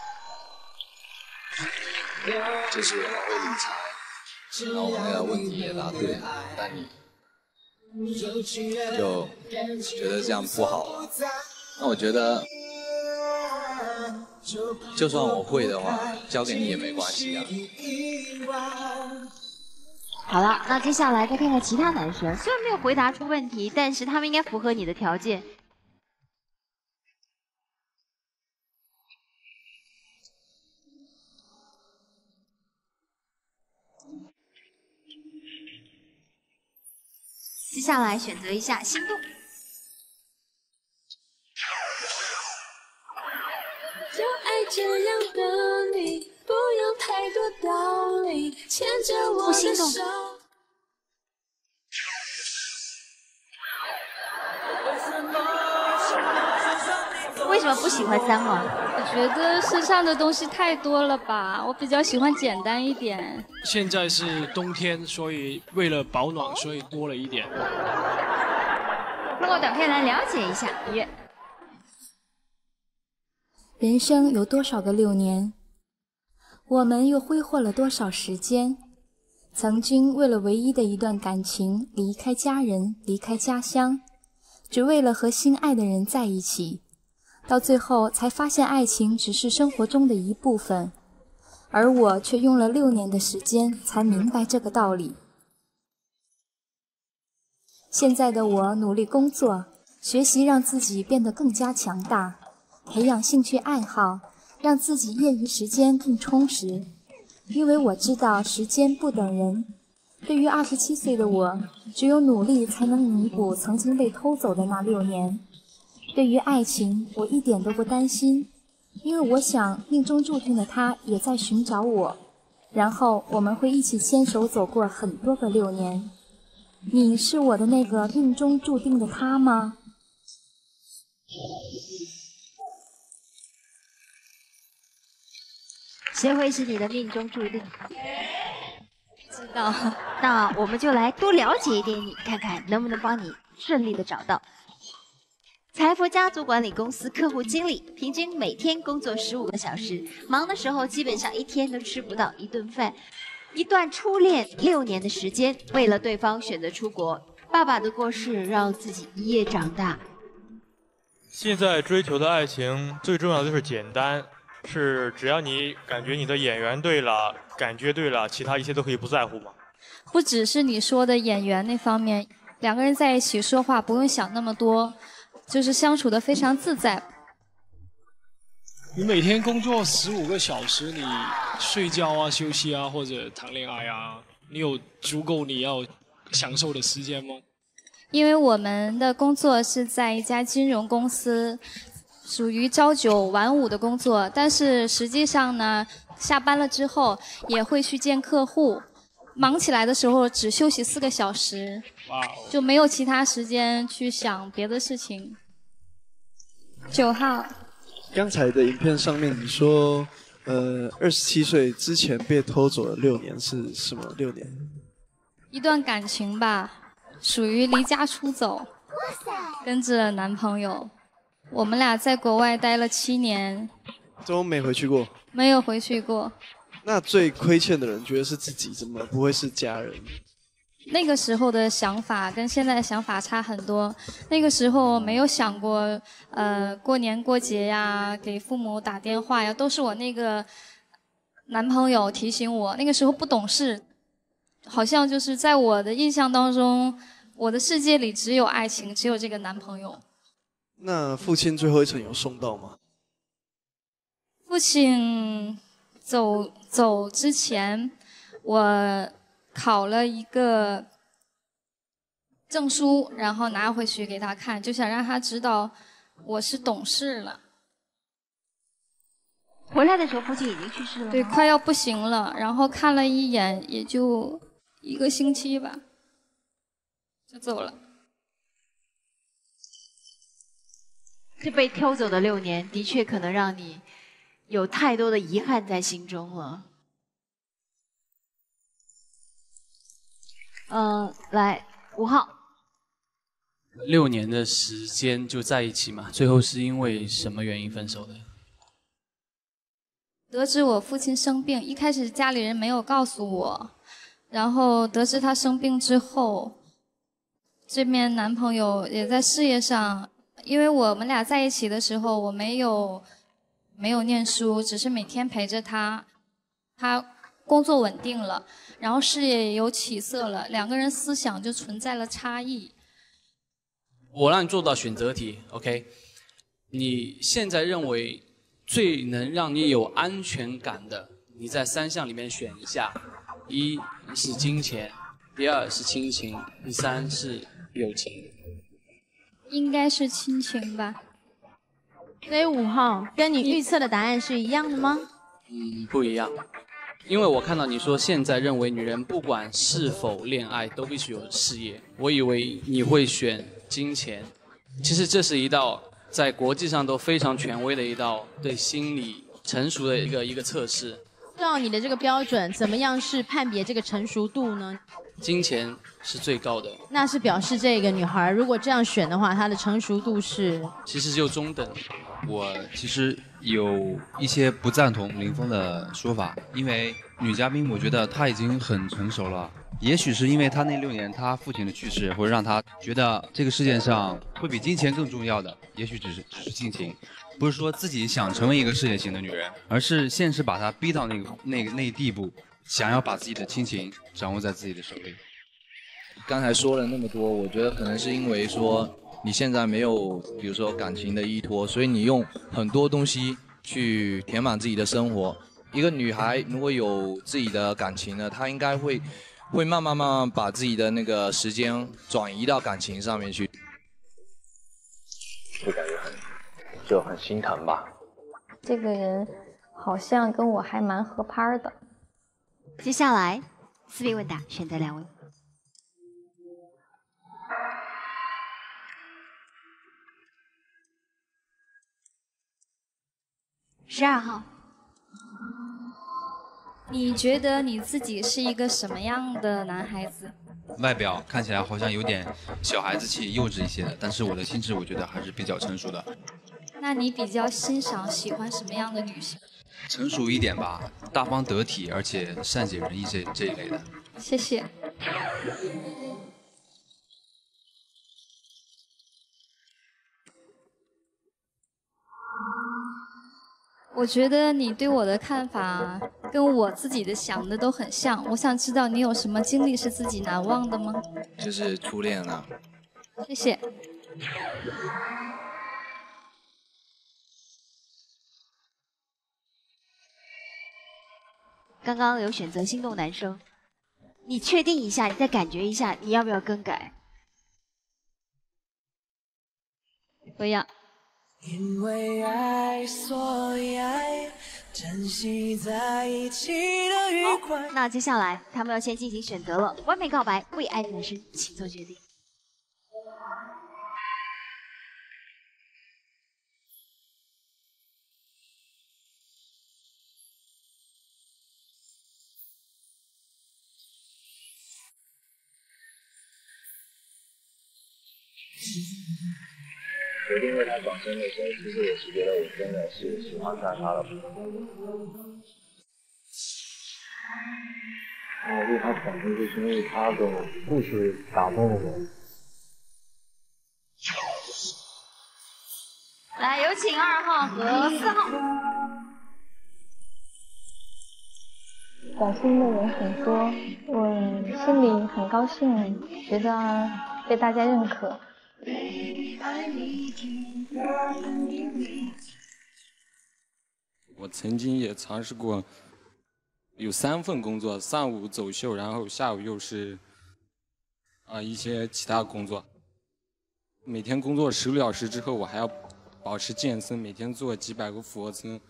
就是很会理财，然后我那个问题也答对，但你就觉得这样不好。那我觉得，就算我会的话，交给你也没关系啊。 好了，那接下来再看看其他男生，虽然没有回答出问题，但是他们应该符合你的条件。接下来选择一下心动。 就爱这样的你，不用太多道理，牵着我的手。 为什么不喜欢三王？ 我觉得世上的东西太多了吧，我比较喜欢简单一点。 现在是冬天，所以为了保暖，所以多了一点。 通过短片来了解一下音乐。 人生有多少个六年？我们又挥霍了多少时间？曾经为了唯一的一段感情，离开家人，离开家乡，只为了和心爱的人在一起。到最后才发现爱情只是生活中的一部分，而我却用了六年的时间才明白这个道理。现在的我努力工作，学习让自己变得更加强大，培养兴趣爱好，让自己业余时间更充实。因为我知道时间不等人，对于二十七岁的我，只有努力才能弥补曾经被偷走的那六年。对于爱情，我一点都不担心，因为我想命中注定的他也在寻找我，然后我们会一起牵手走过很多个六年。你是我的那个命中注定的他吗？ 谁会是你的命中注定？ 知道。 那我们就来多了解一点你，看看能不能帮你顺利的找到。财富家族管理公司客户经理，平均每天工作十五个小时，忙的时候基本上一天都吃不到一顿饭。一段初恋六年的时间，为了对方选择出国。爸爸的过世让自己一夜长大。 现在追求的爱情最重要的就是简单，是只要你感觉你的眼缘对了，感觉对了，其他一切都可以不在乎吗？ 不只是你说的眼缘那方面，两个人在一起说话不用想那么多。就是相处的非常自在。 你每天工作十五个小时，你睡觉啊、休息啊，或者谈恋爱啊，你有足够你要享受的时间吗？ 因为我们的工作是在一家金融公司，属于朝九晚五的工作，但是实际上呢，下班了之后也会去见客户。忙起来的时候只休息四个小时，就没有其他时间去想别的事情。九号， 刚才的影片上面你说，呃，二十七岁之前被偷走了六年是什么六年？ 一段感情吧，属于离家出走，跟着男朋友，我们俩在国外待了七年， 都没回去过， 没有回去过。 那最亏欠的人觉得是自己，怎么不会是家人？ 那个时候的想法跟现在的想法差很多。那个时候没有想过，呃，过年过节呀，给父母打电话呀，都是我那个男朋友提醒我。那个时候不懂事，好像就是在我的印象当中，我的世界里只有爱情，只有这个男朋友。 那父亲最后一程有送到吗？ 父亲走走之前，我考了一个证书，然后拿回去给他看，就想让他知道我是懂事了。 回来的时候，父亲已经去世了。 对，快要不行了，然后看了一眼，也就一个星期吧，就走了。 这被偷走的六年，的确可能让你有太多的遗憾在心中了。嗯，来五号。 六年的时间就在一起嘛，最后是因为什么原因分手的？ 得知我父亲生病，一开始家里人没有告诉我，然后得知他生病之后，这边男朋友也在事业上，因为我们俩在一起的时候，我没有没有念书，只是每天陪着他，他工作稳定了，然后事业也有起色了，两个人思想就存在了差异。 我让你做到选择题 ，OK？ 你现在认为最能让你有安全感的，你在三项里面选一下：一是金钱，第二是亲情，第三是友情。 应该是亲情吧。 所以五号跟你预测的答案是一样的吗？ 嗯，不一样。因为我看到你说现在认为女人不管是否恋爱都必须有事业，我以为你会选金钱。其实这是一道在国际上都非常权威的一道对心理成熟的一个一个测试。 照你的这个标准，怎么样是判别这个成熟度呢？ 金钱是最高的， 那是表示这个女孩如果这样选的话，她的成熟度是其实就中等。 我其实有一些不赞同林峰的说法，因为女嘉宾我觉得她已经很成熟了，也许是因为她那六年她父亲的去世，会让她觉得这个世界上会比金钱更重要的，也许只是只是亲情，不是说自己想成为一个事业型的女人，而是现实把她逼到那个那个那一地步，想要把自己的亲情掌握在自己的手里。 刚才说了那么多，我觉得可能是因为说你现在没有，比如说感情的依托，所以你用很多东西去填满自己的生活。一个女孩如果有自己的感情呢，她应该会会慢慢慢慢把自己的那个时间转移到感情上面去。 就感觉很就很心疼吧。 这个人好像跟我还蛮合拍的。 接下来思维问答，选择两位。十二号， 你觉得你自己是一个什么样的男孩子？ 外表看起来好像有点小孩子气、幼稚一些的，但是我的心智我觉得还是比较成熟的。 那你比较欣赏、喜欢什么样的女性？ 成熟一点吧，大方得体，而且善解人意这这一类的。 谢谢。我觉得你对我的看法跟我自己的想的都很像。我想知道你有什么经历是自己难忘的吗？ 就是初恋啊。 谢谢。 刚刚有选择心动男生，你确定一下，你再感觉一下，你要不要更改？不要。 因为爱，所以爱，珍惜在一起的愉快。 那接下来他们要先进行选择了。完美告白，为爱的男生，请做决定。 决定为他转身的时候，其实我是觉得我真的是喜欢上他了。然后为他转身，就是因为他的故事打动了我。 来，有请二号和四号。 转心的人很多，我心里很高兴，觉得被大家认可。 我曾经也尝试过有三份工作，上午走秀，然后下午又是啊、呃、一些其他工作。每天工作十个小时之后，我还要保持健身，每天做几百个俯卧撑。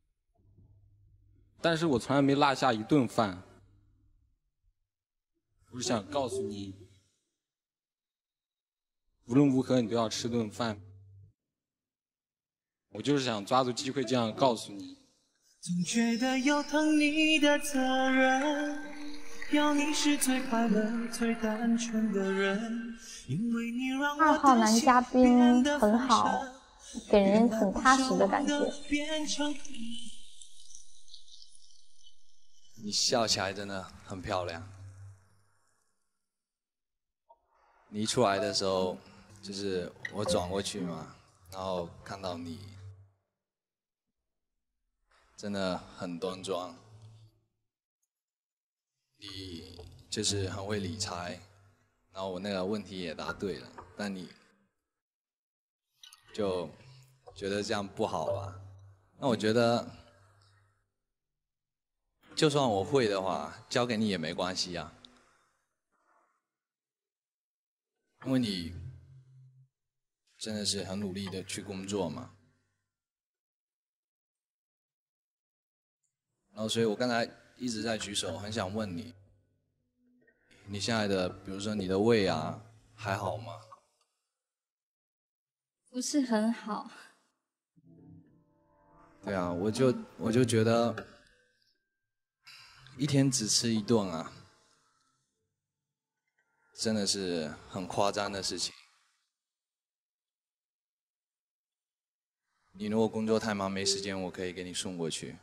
但是我从来没落下一顿饭。我想告诉你，无论如何你都要吃顿饭。我就是想抓住机会这样告诉你， 总觉得有疼你的责任，要你是最快乐、最单纯的人，因为你让二号男嘉宾很好，给人很踏实的感觉。 你笑起来真的很漂亮。你一出来的时候，就是我转过去嘛，然后看到你，真的很端庄。你就是很会理财，然后我那个问题也答对了，但你就觉得这样不好吧？那我觉得，就算我会的话，交给你也没关系啊。因为你真的是很努力的去工作嘛，然后所以我刚才一直在举手，很想问你，你现在的，比如说你的胃啊，还好吗？ 不是很好。 对啊，我就我就觉得一天只吃一顿啊。真的是很夸张的事情。你如果工作太忙没时间，我可以给你送过去，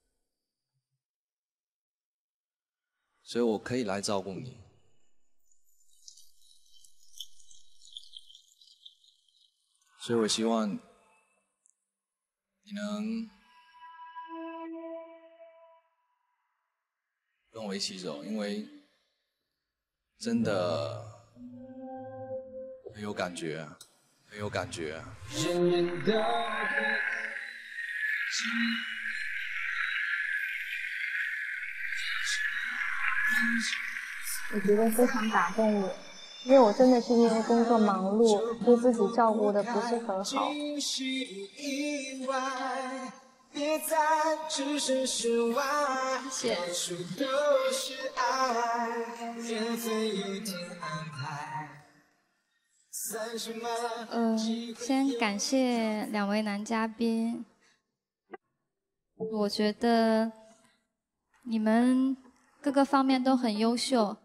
所以我可以来照顾你。所以我希望你能跟我一起走，因为真的很有感觉，很有感觉。 我觉得非常打动我，因为我真的是因为工作忙碌，对自己照顾的不是很好。别再置身事外， 谢到处都是爱，缘分有天安排。 呃，先感谢两位男嘉宾，我觉得你们各个方面都很优秀。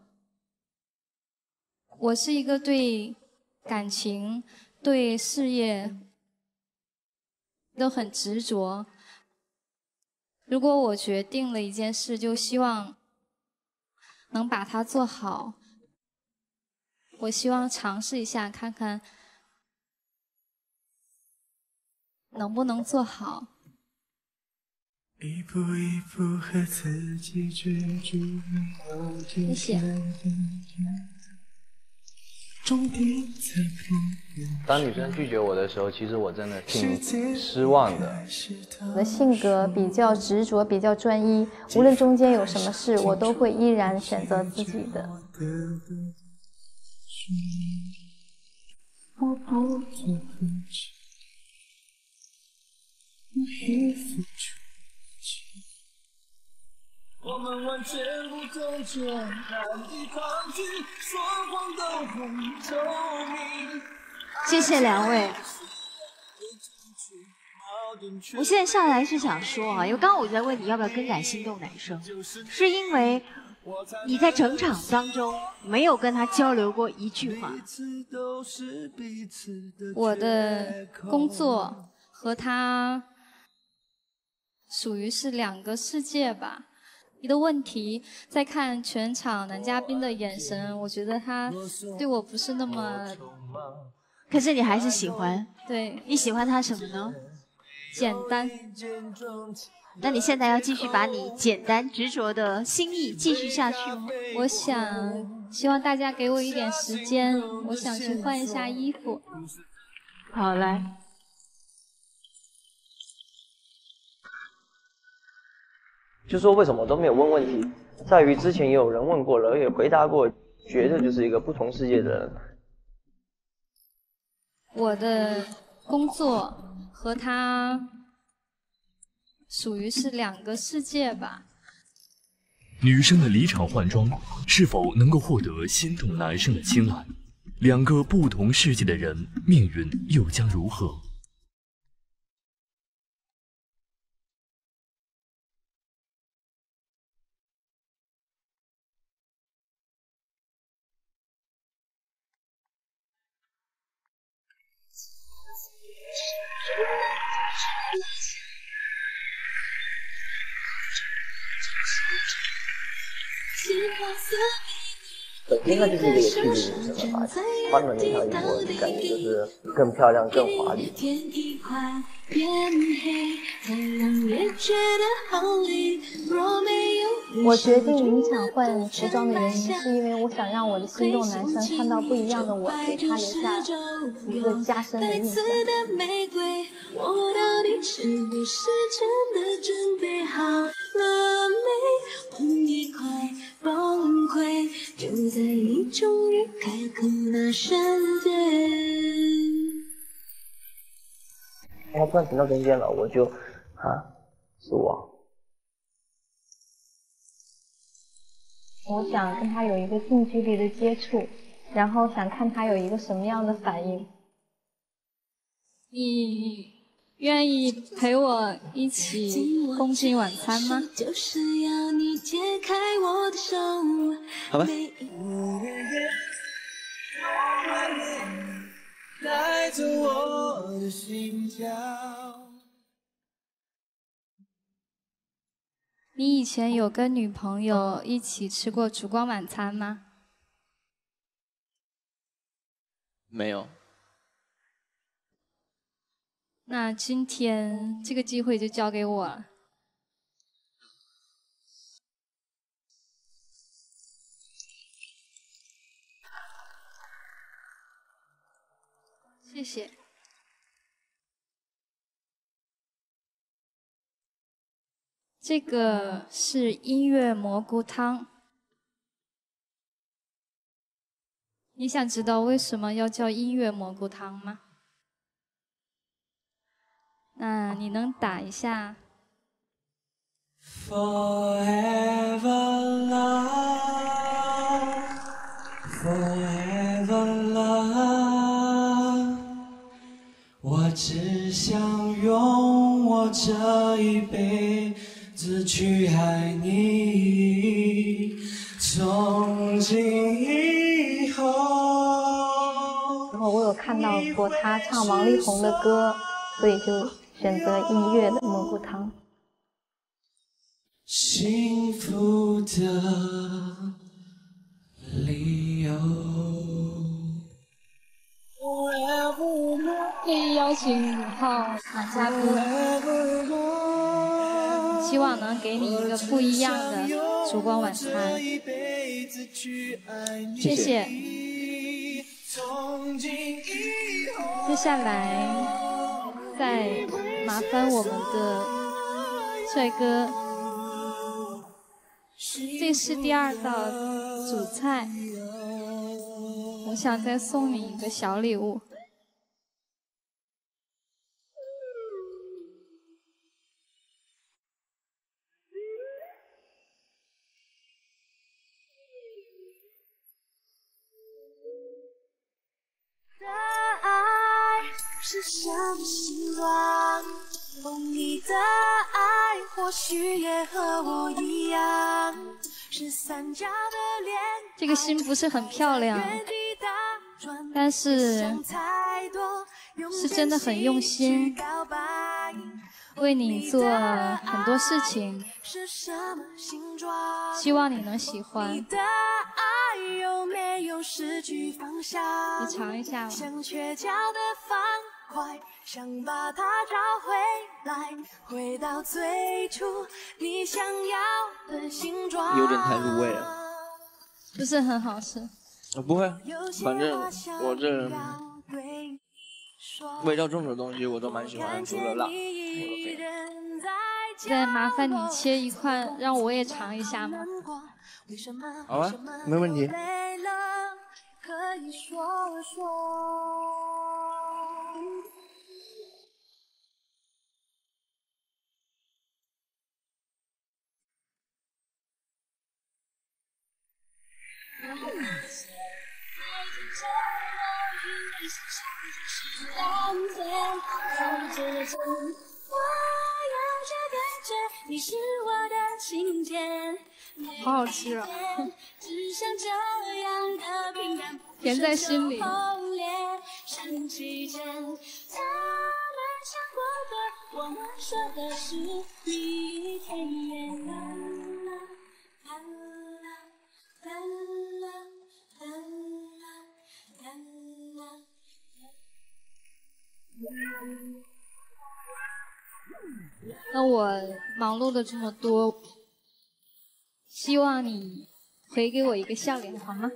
我是一个对感情、对事业都很执着。如果我决定了一件事，就希望能把它做好。我希望尝试一下，看看能不能做好。 一步一步和自己追逐， 谢谢。 当女生拒绝我的时候，其实我真的挺失望的。 我的性格比较执着，比较专一，无论中间有什么事，我都会依然选择自己的。 我不做不弃，我已付出一切。我们完全不同圈，难以抗拒，说谎都很透明。 谢谢两位。我现在上来是想说啊，因为刚刚我在问你要不要更改心动男生，是因为你在整场当中没有跟他交流过一句话。 我的工作和他属于是两个世界吧。你的问题，再看全场男嘉宾的眼神，我觉得他对我不是那么…… 可是你还是喜欢？ 对， 你喜欢他什么呢？ 简单。 那你现在要继续把你简单执着的心意继续下去吗？ 我想，希望大家给我一点时间，我想去换一下衣服。 好，来。 就说为什么都没有问问题，在于之前也有人问过了，也回答过，绝对就是一个不同世界的人。 我的工作和他属于是两个世界吧。 女生的离场换装是否能够获得心动男生的青睐？两个不同世界的人，命运又将如何？ 本身它就是一个有气质的女生的发型，穿的那条衣服感觉就是更漂亮、更华丽。 我决定临场换服装的原因，是因为我想让我的心动男生看到不一样的我，给他留下一个加深的印象。我到底是不是真的准备好了没？我一块崩溃，就在你终于开口那瞬间。 然后突然停到中间了，我就啊，是我。 我想跟他有一个近距离的接触，然后想看他有一个什么样的反应。 你愿意陪我一起共进晚餐吗？就是要你解开我的手。 好吧。 带走我的心跳。 你以前有跟女朋友一起吃过烛光晚餐吗？ 没有。 那今天这个机会就交给我了。谢谢。这个是音乐蘑菇汤。你想知道为什么要叫音乐蘑菇汤吗？那你能打一下 Forever love, forever love， 我只想用我这一辈子去爱你，从今以后。 然后我有看到过他唱王力宏的歌，所以就选择音乐的蘑菇汤。 幸福的理由。 可以邀请五号马嘉宾，希望能给你一个不一样的烛光晚餐。谢谢。接下来再麻烦我们的帅哥，这是第二道主菜，我想再送你一个小礼物。 是什么形状？你的爱或许也和我一样，是三角的脸。 这个心不是很漂亮，但是是真的很用心，为你做很多事情，希望你能喜欢。你尝一下吧。 想把它找回来，回到最初你想要的形状。 有点太入味了， 不是很好吃。 我不会，反正我这味道重的东西我都蛮喜欢，除了辣。 再麻烦你切一块，让我也尝一下吗？ 好啊，没问题。 可以说说。 好好吃啊，甜在心里。 那我忙碌了这么多，希望你回给我一个笑脸，好吗？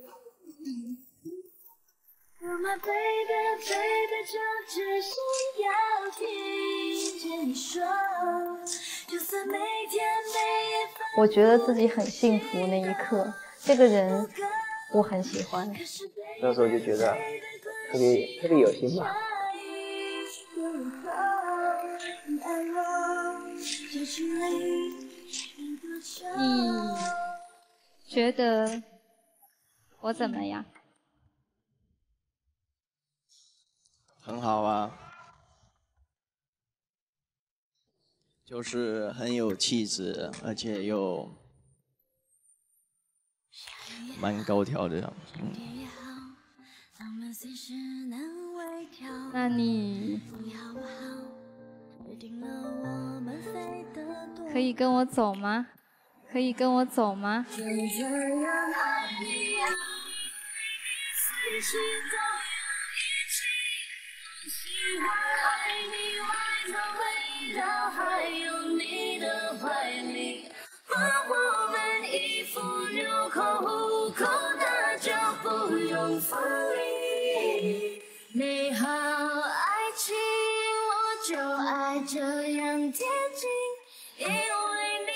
我觉得自己很幸福那一刻，这个人我很喜欢。 那时候就觉得特别特别有心吧。 你觉得我怎么样？ 很好啊，就是很有气质，而且又蛮高挑的。嗯， 那你可以跟我走吗？可以跟我走吗？ 美好爱情，我就爱这样贴近，因为你。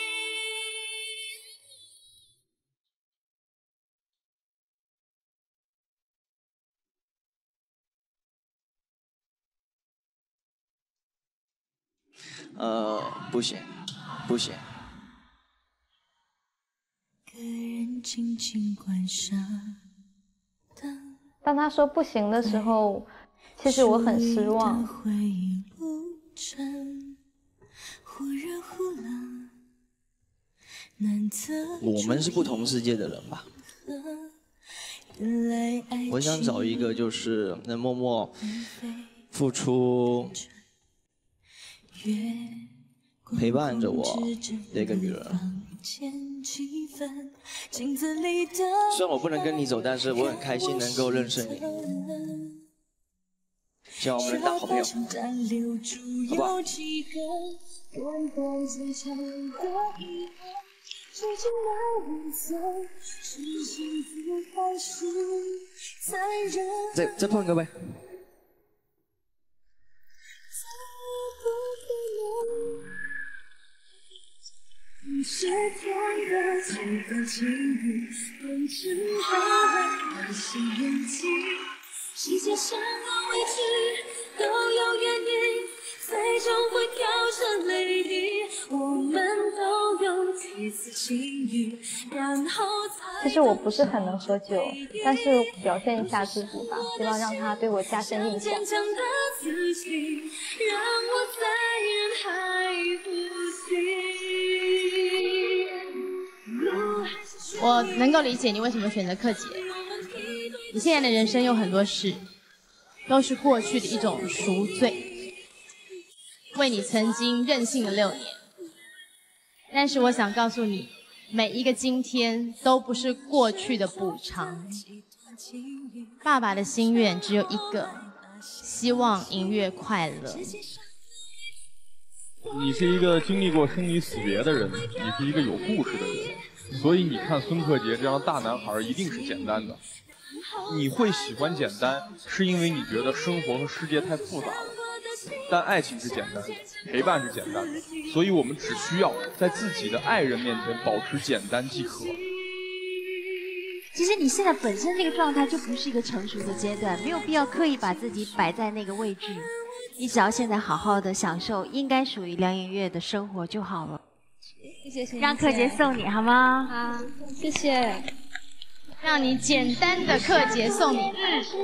呃，不行，不行。 个人轻轻关上灯。 当他说不行的时候，其实我很失望。 我们是不同世界的人吧？我想找一个就是能默默付出、陪伴着我的一个女人。虽然我不能跟你走，但是我很开心能够认识你。希望我们能当好朋友，好不好？再再碰一个呗。 你是天的几个情侣，变成后来的新眼睛。世界上的委屈都有原因，最终会掉成泪滴。我们都有几次情侣，然后才。 其实我不是很能喝酒，但是表现一下自己吧，希望让他对我加深印象。 坚强的自己，让我在人海呼吸。 我能够理解你为什么选择克姐，你现在的人生有很多事，都是过去的一种赎罪，为你曾经任性的六年。但是我想告诉你，每一个今天都不是过去的补偿。爸爸的心愿只有一个，希望银月快乐。 你是一个经历过生离死别的人，你是一个有故事的人，所以你看孙克杰这样的大男孩一定是简单的。你会喜欢简单，是因为你觉得生活和世界太复杂了。但爱情是简单的，陪伴是简单的，所以我们只需要在自己的爱人面前保持简单即可。 其实你现在本身这个状态就不是一个成熟的阶段，没有必要刻意把自己摆在那个位置。你只要现在好好的享受应该属于梁莹月的生活就好了。 谢谢，谢谢。 让克杰送你好吗？ 好，谢谢。 让你简单的克杰送你。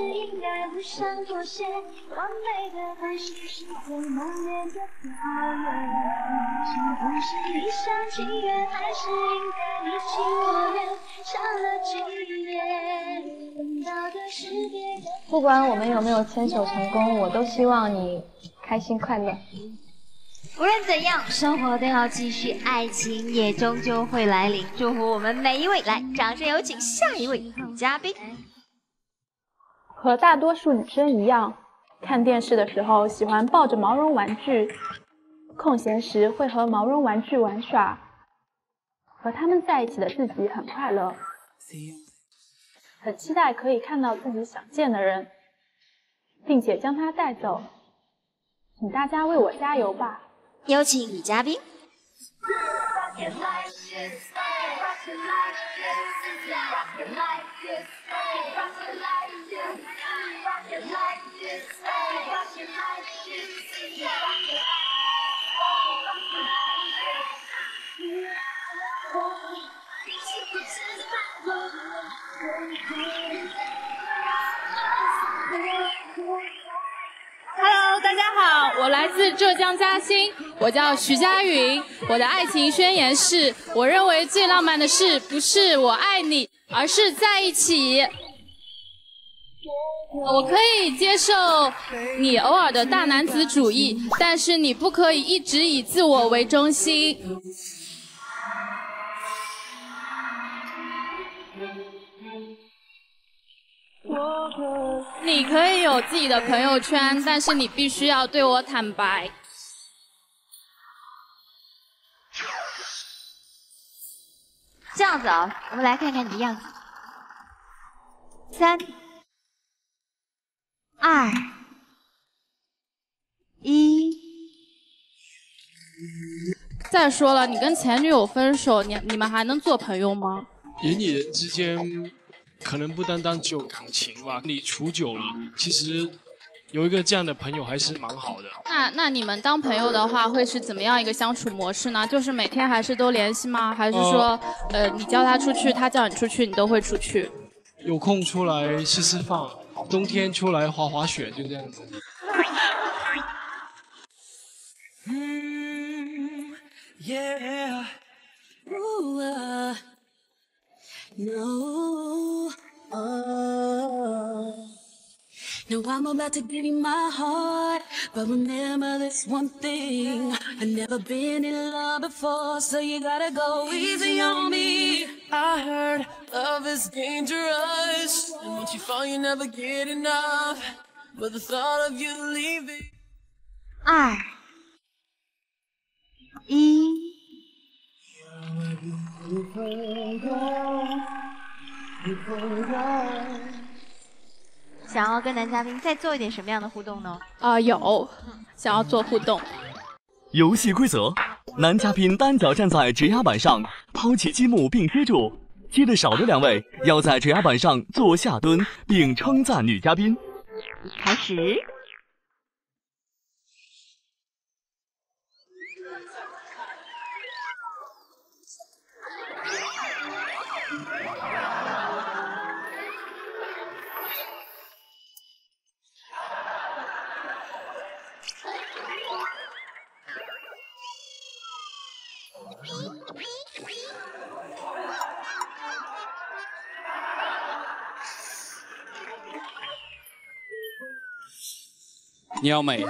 不管我们有没有牵手成功，我都希望你开心快乐。 无论怎样，生活都要继续，爱情也终究会来临。祝福我们每一位，来，掌声有请下一位女嘉宾。 和大多数女生一样， 看电视的时候喜欢抱着毛绒玩具，空闲时会和毛绒玩具玩耍，和他们在一起的自己很快乐，很期待可以看到自己想见的人，并且将他带走。请大家为我加油吧！ 有请女嘉宾。 Hello， 大家好，我来自浙江嘉兴，我叫徐佳云。我的爱情宣言是：我认为最浪漫的事不是我爱你，而是在一起。我可以接受你偶尔的大男子主义，但是你不可以一直以自我为中心。你可以有自己的朋友圈，但是你必须要对我坦白。 这样子啊，我们来看看你的样子。三、二、一。 再说了，你跟前女友分手，你你们还能做朋友吗？ 人与人之间。可能不单单只有感情吧，你处久了，其实有一个这样的朋友还是蛮好的。 那那你们当朋友的话，会是怎么样一个相处模式呢？就是每天还是都联系吗？还是说，呃，呃你叫他出去，他叫你出去，你都会出去？ 有空出来吃吃饭，冬天出来滑滑雪，就这样子。 嗯 yeah. Ooh, uh, no. Oh. Now I'm about to give you my heart, but remember this one thing: I've never been in love before, so you gotta go easy on me. I heard love is dangerous, and once you fall, you never get enough. But the thought of you leaving. 二一。想要跟男嘉宾再做一点什么样的互动呢？ 啊、呃，有，想要做互动。 游戏规则：男嘉宾单脚站在直压板上，抛起积木并接住，接的少的两位要在直压板上做下蹲，并称赞女嘉宾。 开始。 你好美。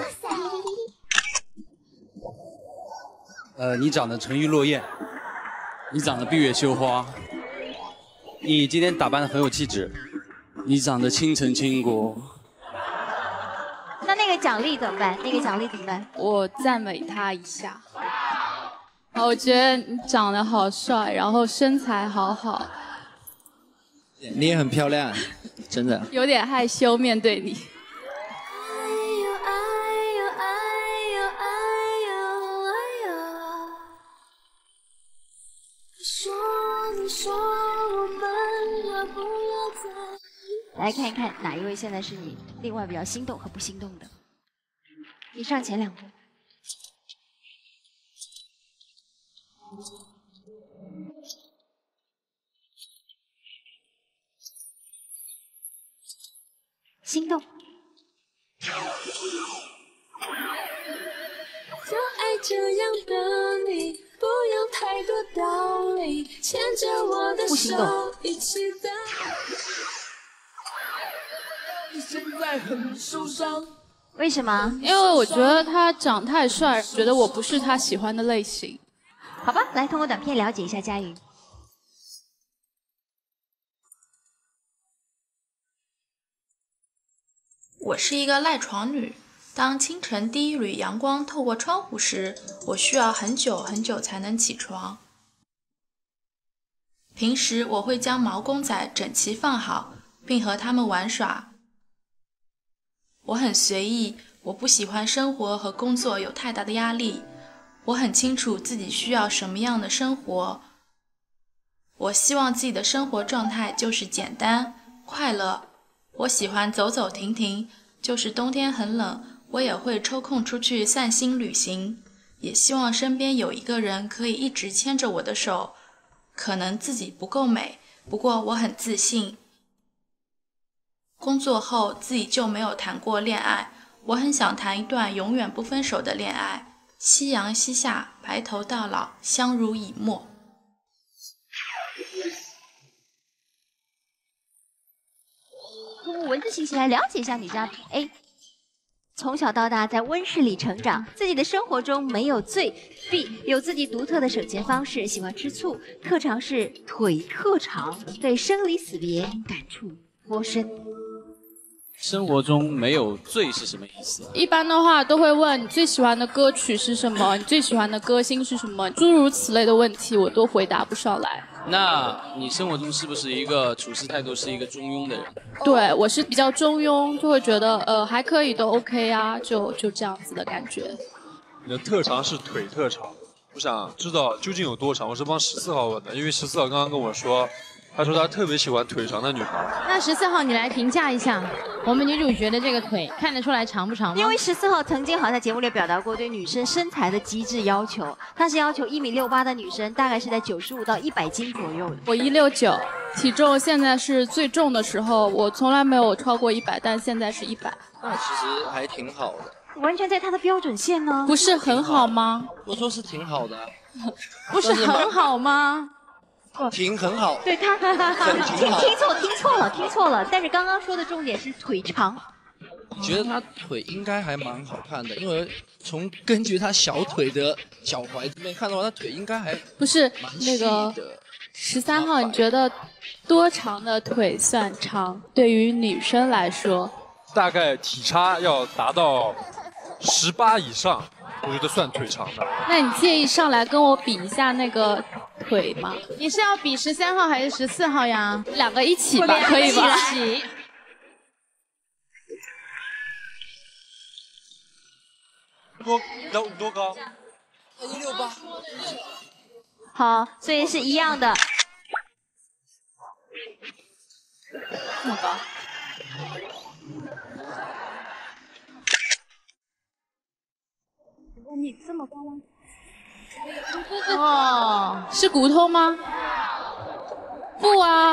呃，你长得沉鱼落雁， 你长得闭月羞花， 你今天打扮得很有气质， 你长得倾城倾国。 那那个奖励怎么办？那个奖励怎么办？ 我赞美他一下。我觉得你长得好帅，然后身材好好。 你也很漂亮，真的。 有点害羞面对你。 来看一看哪一位现在是你另外比较心动和不心动的？你上前两步。心动。 就爱这样的你，不用太多道理，牵着我的手一起走。现在很受伤。 为什么？ 因为我觉得他长太帅，觉得我不是他喜欢的类型。 好吧，来通过短片了解一下佳云。 我是一个赖床女，当清晨第一缕阳光透过窗户时，我需要很久很久才能起床。平时我会将毛公仔整齐放好，并和它们玩耍。我很随意，我不喜欢生活和工作有太大的压力。我很清楚自己需要什么样的生活。我希望自己的生活状态就是简单、快乐。我喜欢走走停停，就是冬天很冷，我也会抽空出去散心旅行。也希望身边有一个人可以一直牵着我的手。可能自己不够美，不过我很自信。工作后自己就没有谈过恋爱，我很想谈一段永远不分手的恋爱。夕阳西下，白头到老，相濡以沫。 通过文字信息来了解一下女嘉宾 A。从小到大在温室里成长，自己的生活中没有罪。B 有自己独特的省钱方式，喜欢吃醋，特长是腿特长，对生离死别感触颇深。 生活中没有罪是什么意思？ 一般的话都会问你最喜欢的歌曲是什么，你最喜欢的歌星是什么，诸如此类的问题我都回答不上来。 那你生活中是不是一个处事态度是一个中庸的人？ 对，我是比较中庸，就会觉得呃还可以都 OK 啊，就就这样子的感觉。 你的特长是腿特长，我想知道究竟有多长。我是帮十四号问的，因为十四号刚刚跟我说，他说他特别喜欢腿长的女孩。 那十四号你来评价一下我们女主角的这个腿，看得出来长不长吗？ 因为十四号曾经好像在节目里表达过对女生身材的极致要求，她是要求一米六八的女生大概是在九十五到一百斤左右的。 我一六九，体重现在是最重的时候，我从来没有超过一百，但现在是一百。 那其实还挺好的。 完全在她的标准线呢。 不是很好吗？ 我说是挺好的。 不是很好吗？ 挺很好。 对她， 很挺好。 听错听错了听错了，但是刚刚说的重点是腿长。 我觉得他腿应该还蛮好看的，因为从根据他小腿的脚踝这边看的话，他腿应该还不是那个十三号。你觉得多长的腿算长？对于女生来说， 大概体差要达到十八以上，我觉得算腿长的。 那你介意上来跟我比一下那个腿吗？ 你是要比十三号还是十四号呀？ 两个一起吧，可以吧？ 一起。 多多多高？ 一六八。 好，所以是一样的。 这么高。 你这么高吗？ 哦，是骨头吗？不啊。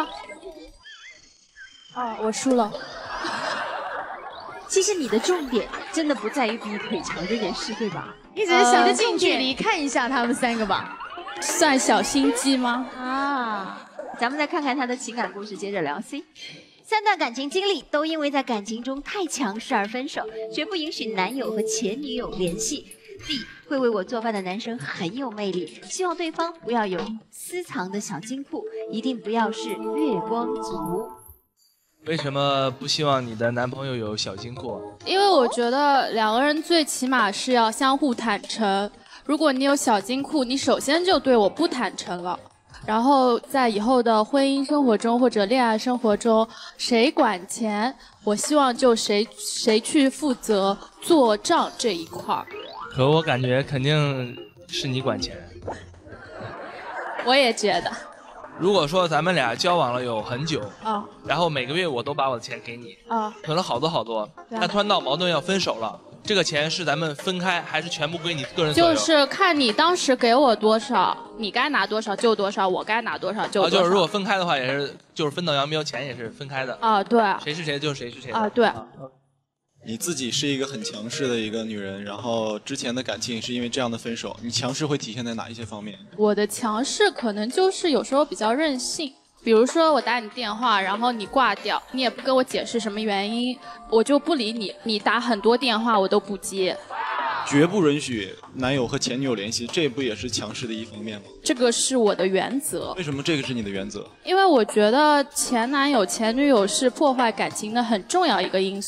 哦，我输了。 其实你的重点真的不在于比腿长这件事，对吧？ 你只是想着近距离看一下他们三个吧。 算小心机吗？ 啊，咱们再看看他的情感故事，接着聊 C。三段感情经历都因为在感情中太强势而分手，绝不允许男友和前女友联系。D 会为我做饭的男生很有魅力，希望对方不要有私藏的小金库，一定不要是月光族。 为什么不希望你的男朋友有小金库？ 因为我觉得两个人最起码是要相互坦诚。如果你有小金库，你首先就对我不坦诚了。然后在以后的婚姻生活中或者恋爱生活中，谁管钱，我希望就谁谁去负责做账这一块儿。 可我感觉肯定是你管钱。 我也觉得。 如果说咱们俩交往了有很久， 啊、哦， 然后每个月我都把我的钱给你， 啊、哦， 可能好多好多，那突然闹矛盾要分手了，这个钱是咱们分开，还是全部归你个人所有？ 就是看你当时给我多少，你该拿多少就多少，我该拿多少就多少。 啊，就是如果分开的话，也是就是分道扬镳，钱也是分开的。 啊，对。 谁是谁的就是谁是谁的。 啊，对。 你自己是一个很强势的一个女人，然后之前的感情是因为这样的分手，你强势会体现在哪一些方面？ 我的强势可能就是有时候比较任性，比如说我打你电话，然后你挂掉，你也不跟我解释什么原因，我就不理你，你打很多电话我都不接。 绝不允许男友和前女友联系，这不也是强势的一方面吗？ 这个是我的原则。 为什么这个是你的原则？ 因为我觉得前男友前女友是破坏感情的很重要一个因素。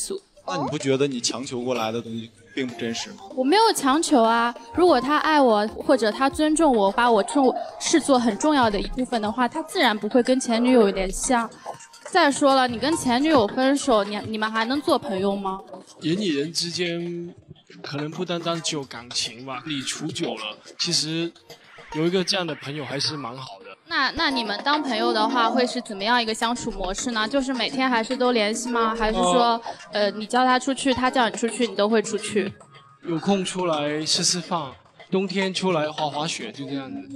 那你不觉得你强求过来的东西并不真实吗？ 我没有强求啊，如果他爱我，或者他尊重我，把我重视作很重要的一部分的话，他自然不会跟前女友联系啊。再说了，你跟前女友分手，你你们还能做朋友吗？ 人与人之间可能不单单只有感情吧，你处久了，其实有一个这样的朋友还是蛮好的。 那那你们当朋友的话，会是怎么样一个相处模式呢？就是每天还是都联系吗？还是说，呃，你叫他出去，他叫你出去，你都会出去？ 有空出来吃吃饭，冬天出来滑滑雪，就这样子。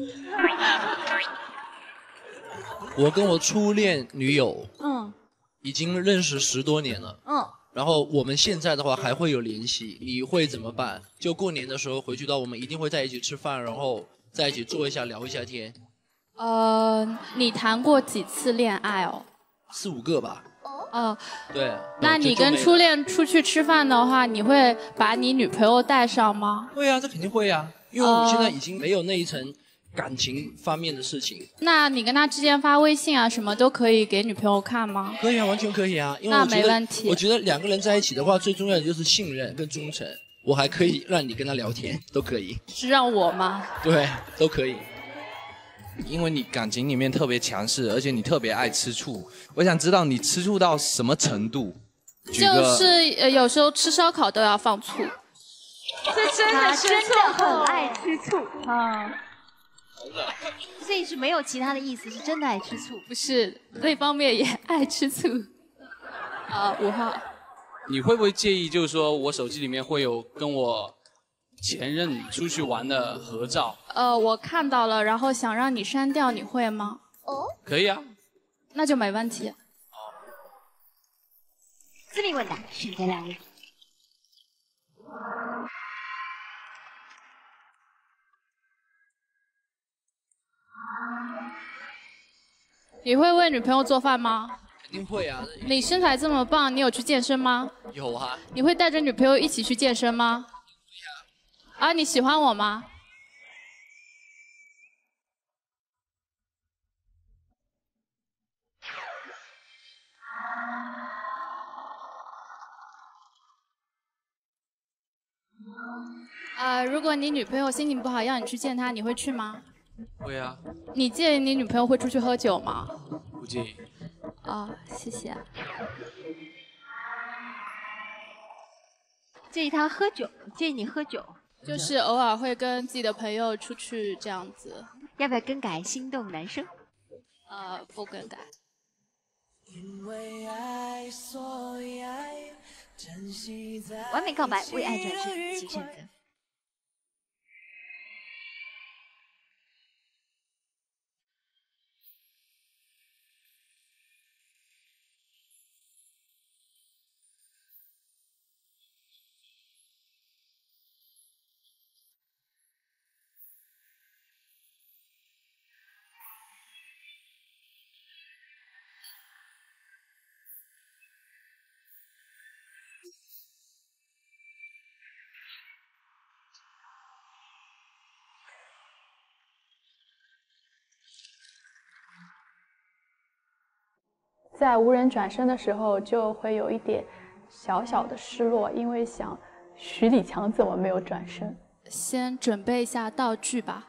我跟我初恋女友， 嗯已经认识十多年了， 嗯， 然后我们现在的话还会有联系，你会怎么办？就过年的时候回去到我们一定会在一起吃饭，然后在一起坐一下聊一下天。 呃，你谈过几次恋爱哦？ 四五个吧。 哦， 对。 那你跟初恋出去吃饭的话，你会把你女朋友带上吗？ 会啊，这肯定会啊，因为我们现在已经没有那一层感情方面的事情。 那你跟他之间发微信啊，什么都可以给女朋友看吗？ 可以啊，完全可以啊，因为那我觉得没问题我觉得两个人在一起的话，最重要的就是信任跟忠诚。我还可以让你跟他聊天，都可以。 是让我吗？ 对，都可以。 因为你感情里面特别强势，而且你特别爱吃醋，我想知道你吃醋到什么程度？举个就是呃，有时候吃烧烤都要放醋。 是真的真的很爱吃醋啊。所以是没有其他的意思，是真的爱吃醋。 不是，那方面也爱吃醋。啊，五号。 你会不会介意，就是说我手机里面会有跟我前任出去玩的合照？ 呃，我看到了，然后想让你删掉，你会吗？ 哦， 可以啊。 那就没问题。 致命问答，选择两位。 你会为女朋友做饭吗？ 肯定会啊。 你身材这么棒，你有去健身吗？ 有啊。 你会带着女朋友一起去健身吗？啊，你喜欢我吗？呃，如果你女朋友心情不好，要你去见她，你会去吗？ 会啊。 你介意你女朋友会出去喝酒吗？ 不介意。 哦，谢谢。 建议他喝酒，建议你喝酒， 就是偶尔会跟自己的朋友出去这样子。 要不要更改心动男生？ 呃，不更改。 完美告白，为爱转身，请选择。 在无人转身的时候，就会有一点小小的失落，因为想徐礼强怎么没有转身？ 先准备一下道具吧。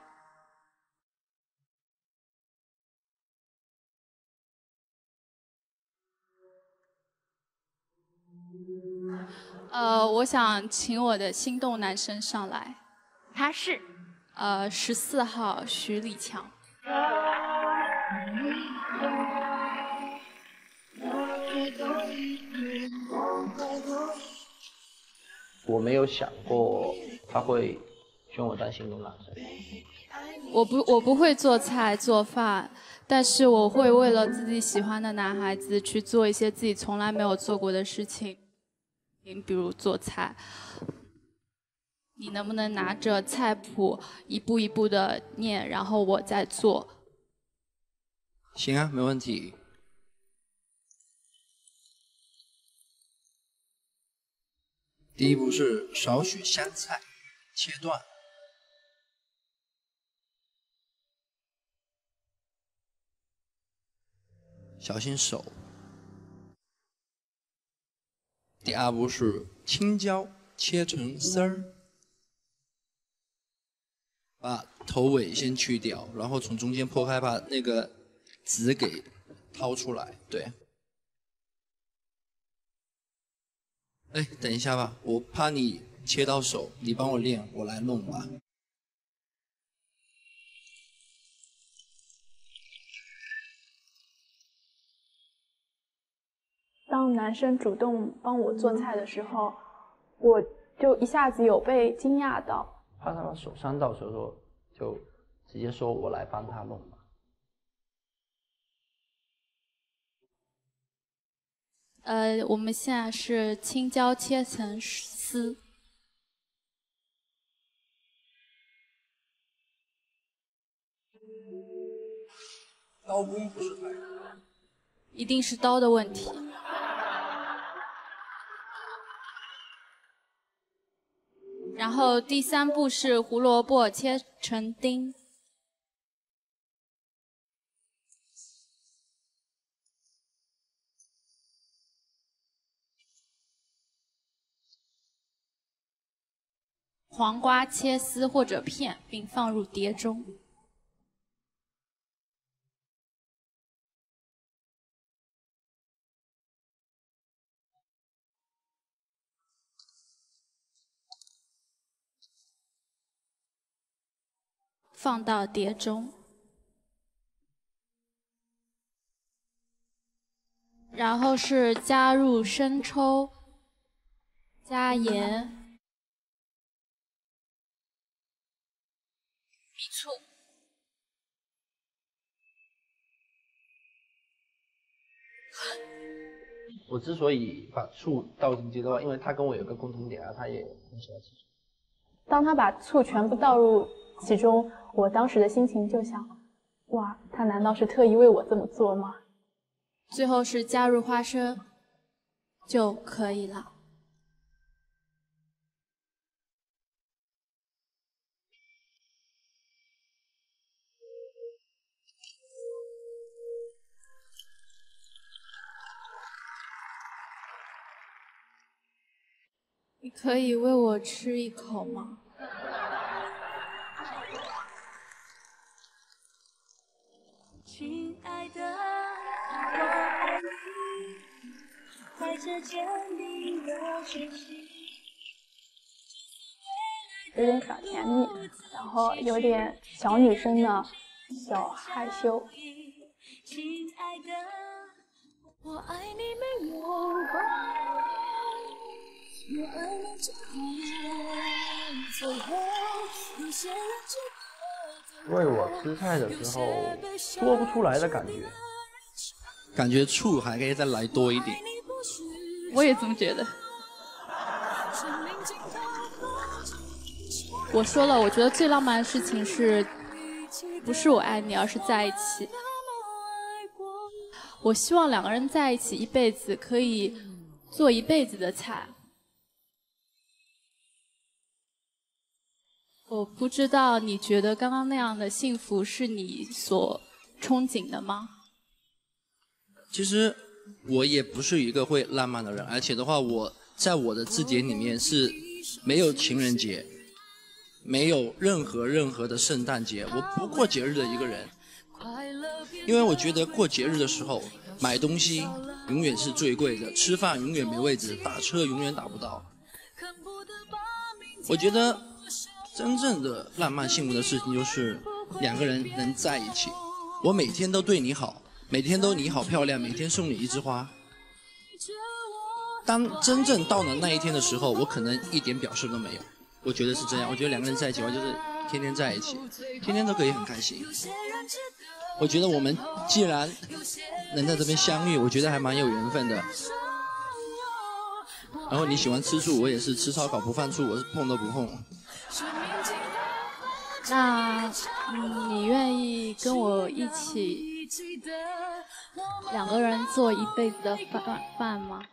呃，我想请我的心动男生上来。 他是？ 呃，十四号徐礼强。 我没有想过他会选我当心动男生。 我不，我不会做菜做饭，但是我会为了自己喜欢的男孩子去做一些自己从来没有做过的事情，比如做菜。你能不能拿着菜谱一步一步的念，然后我再做？ 行啊，没问题。第一步是少许香菜，切断。小心手。 第二步是青椒切成丝儿，把头尾先去掉，然后从中间剖开，把那个籽给掏出来。对。哎，等一下吧，我怕你切到手，你帮我练，我来弄吧。 当男生主动帮我做菜的时候，我就一下子有被惊讶到。 怕他手伤到，所以说就直接说我来帮他弄吧。 呃，我们现在是青椒切成丝。 刀工不是太…… 一定是刀的问题。然后第三步是胡萝卜切成丁。黄瓜切丝或者片，并放入碟中。放到碟中，然后是加入生抽、加盐、米醋。 我之所以把醋倒进去的话，因为他跟我有个共同点啊，他也很喜欢吃醋。 当他把醋全部倒入其中，我当时的心情就想：哇，他难道是特意为我这么做吗？ 最后是加入花生就可以了。你可以喂我吃一口吗？亲爱的，我爱你，带着坚定的讯息。 有点小甜蜜，然后有点小女生的小害羞。 亲爱的，我爱你没有关。 喂我吃菜的时候说不出来的感觉， 感觉醋还可以再来多一点。 我也这么觉得。我说了，我觉得最浪漫的事情是，不是我爱你，而是在一起。我希望两个人在一起一辈子，可以做一辈子的菜。我不知道你觉得刚刚那样的幸福是你所憧憬的吗？ 其实我也不是一个会浪漫的人，而且的话，我在我的字典里面是没有情人节，没有任何任何的圣诞节，我不过节日的一个人。因为我觉得过节日的时候买东西永远是最贵的，吃饭永远没位置，打车永远打不到。我觉得真正的浪漫幸福的事情就是两个人能在一起，我每天都对你好，每天都你好漂亮，每天送你一枝花。当真正到了那一天的时候，我可能一点表示都没有。我觉得是这样，我觉得两个人在一起的话就是天天在一起，天天都可以很开心。我觉得我们既然能在这边相遇，我觉得还蛮有缘分的。然后你喜欢吃醋，我也是吃烧烤不放醋，我是碰都不碰。 那、嗯、你愿意跟我一起两个人做一辈子的饭饭吗？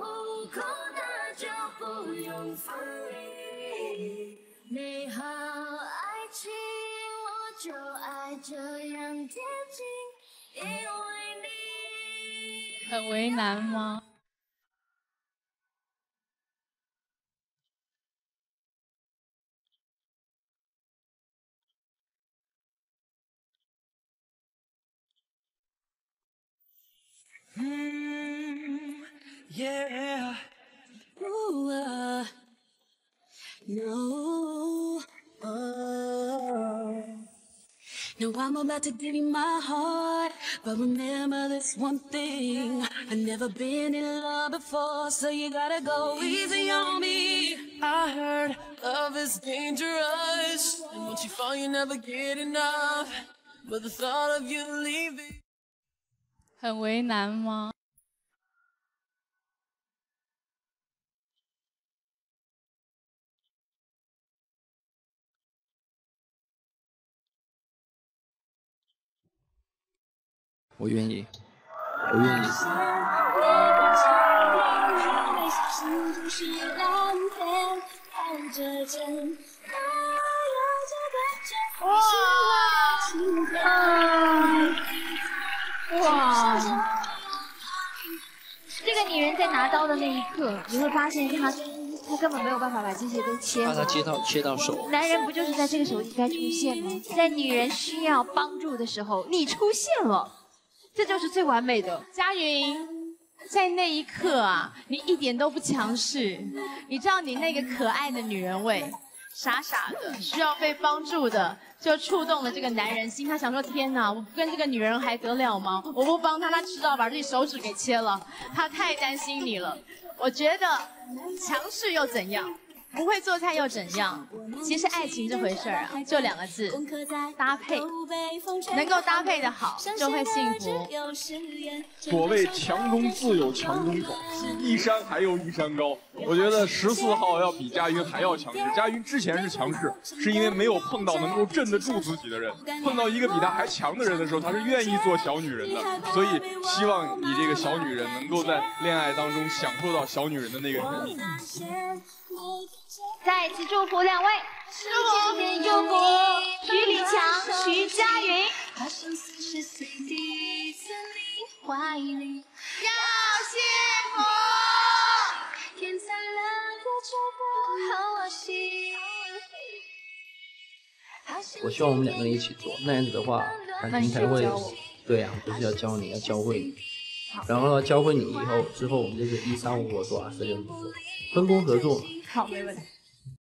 苦，那就不用分离。美好爱情，我就爱这样贴近，因为你。 很为难吗？ Mm, yeah. Ooh, uh, no. Oh. No, I'm about to give you my heart, but remember this one thing. I've never been in love before, so you gotta go easy on me. I heard love is dangerous, and once you fall, you never get enough. But the thought of you leaving. 很为难吗？ 我愿意，我愿意。 哇！这个女人在拿刀的那一刻，你会发现她，她根本没有办法把这些都切完。 把它切到切到手。 男人不就是在这个时候应该出现吗？在女人需要帮助的时候，你出现了，这就是最完美的。 佳云，在那一刻啊，你一点都不强势，你知道你那个可爱的女人味，傻傻的，需要被帮助的。就触动了这个男人心，他想说：天哪，我不跟这个女人还得了吗？我不帮他，他迟早把自己手指给切了。他太担心你了。我觉得强势又怎样？不会做菜又怎样？其实爱情这回事儿啊，就两个字：搭配。能够搭配的好，就会幸福。 所谓强中自有强中手，一山还有一山高。我觉得十四号要比佳云还要强势。佳云之前是强势，是因为没有碰到能够镇得住自己的人。碰到一个比她还强的人的时候，她是愿意做小女人的。所以希望你这个小女人能够在恋爱当中享受到小女人的那个甜蜜。 再次祝福两位，祝福祝福徐礼强、徐佳云。要幸福。 我希望我们两个人一起做，那样子的话，感情才会。对啊，就是要教你，要教会你。然后呢，教会你以后，之后我们就是一三五我做，二四六你做，分工合作。 好，没问题。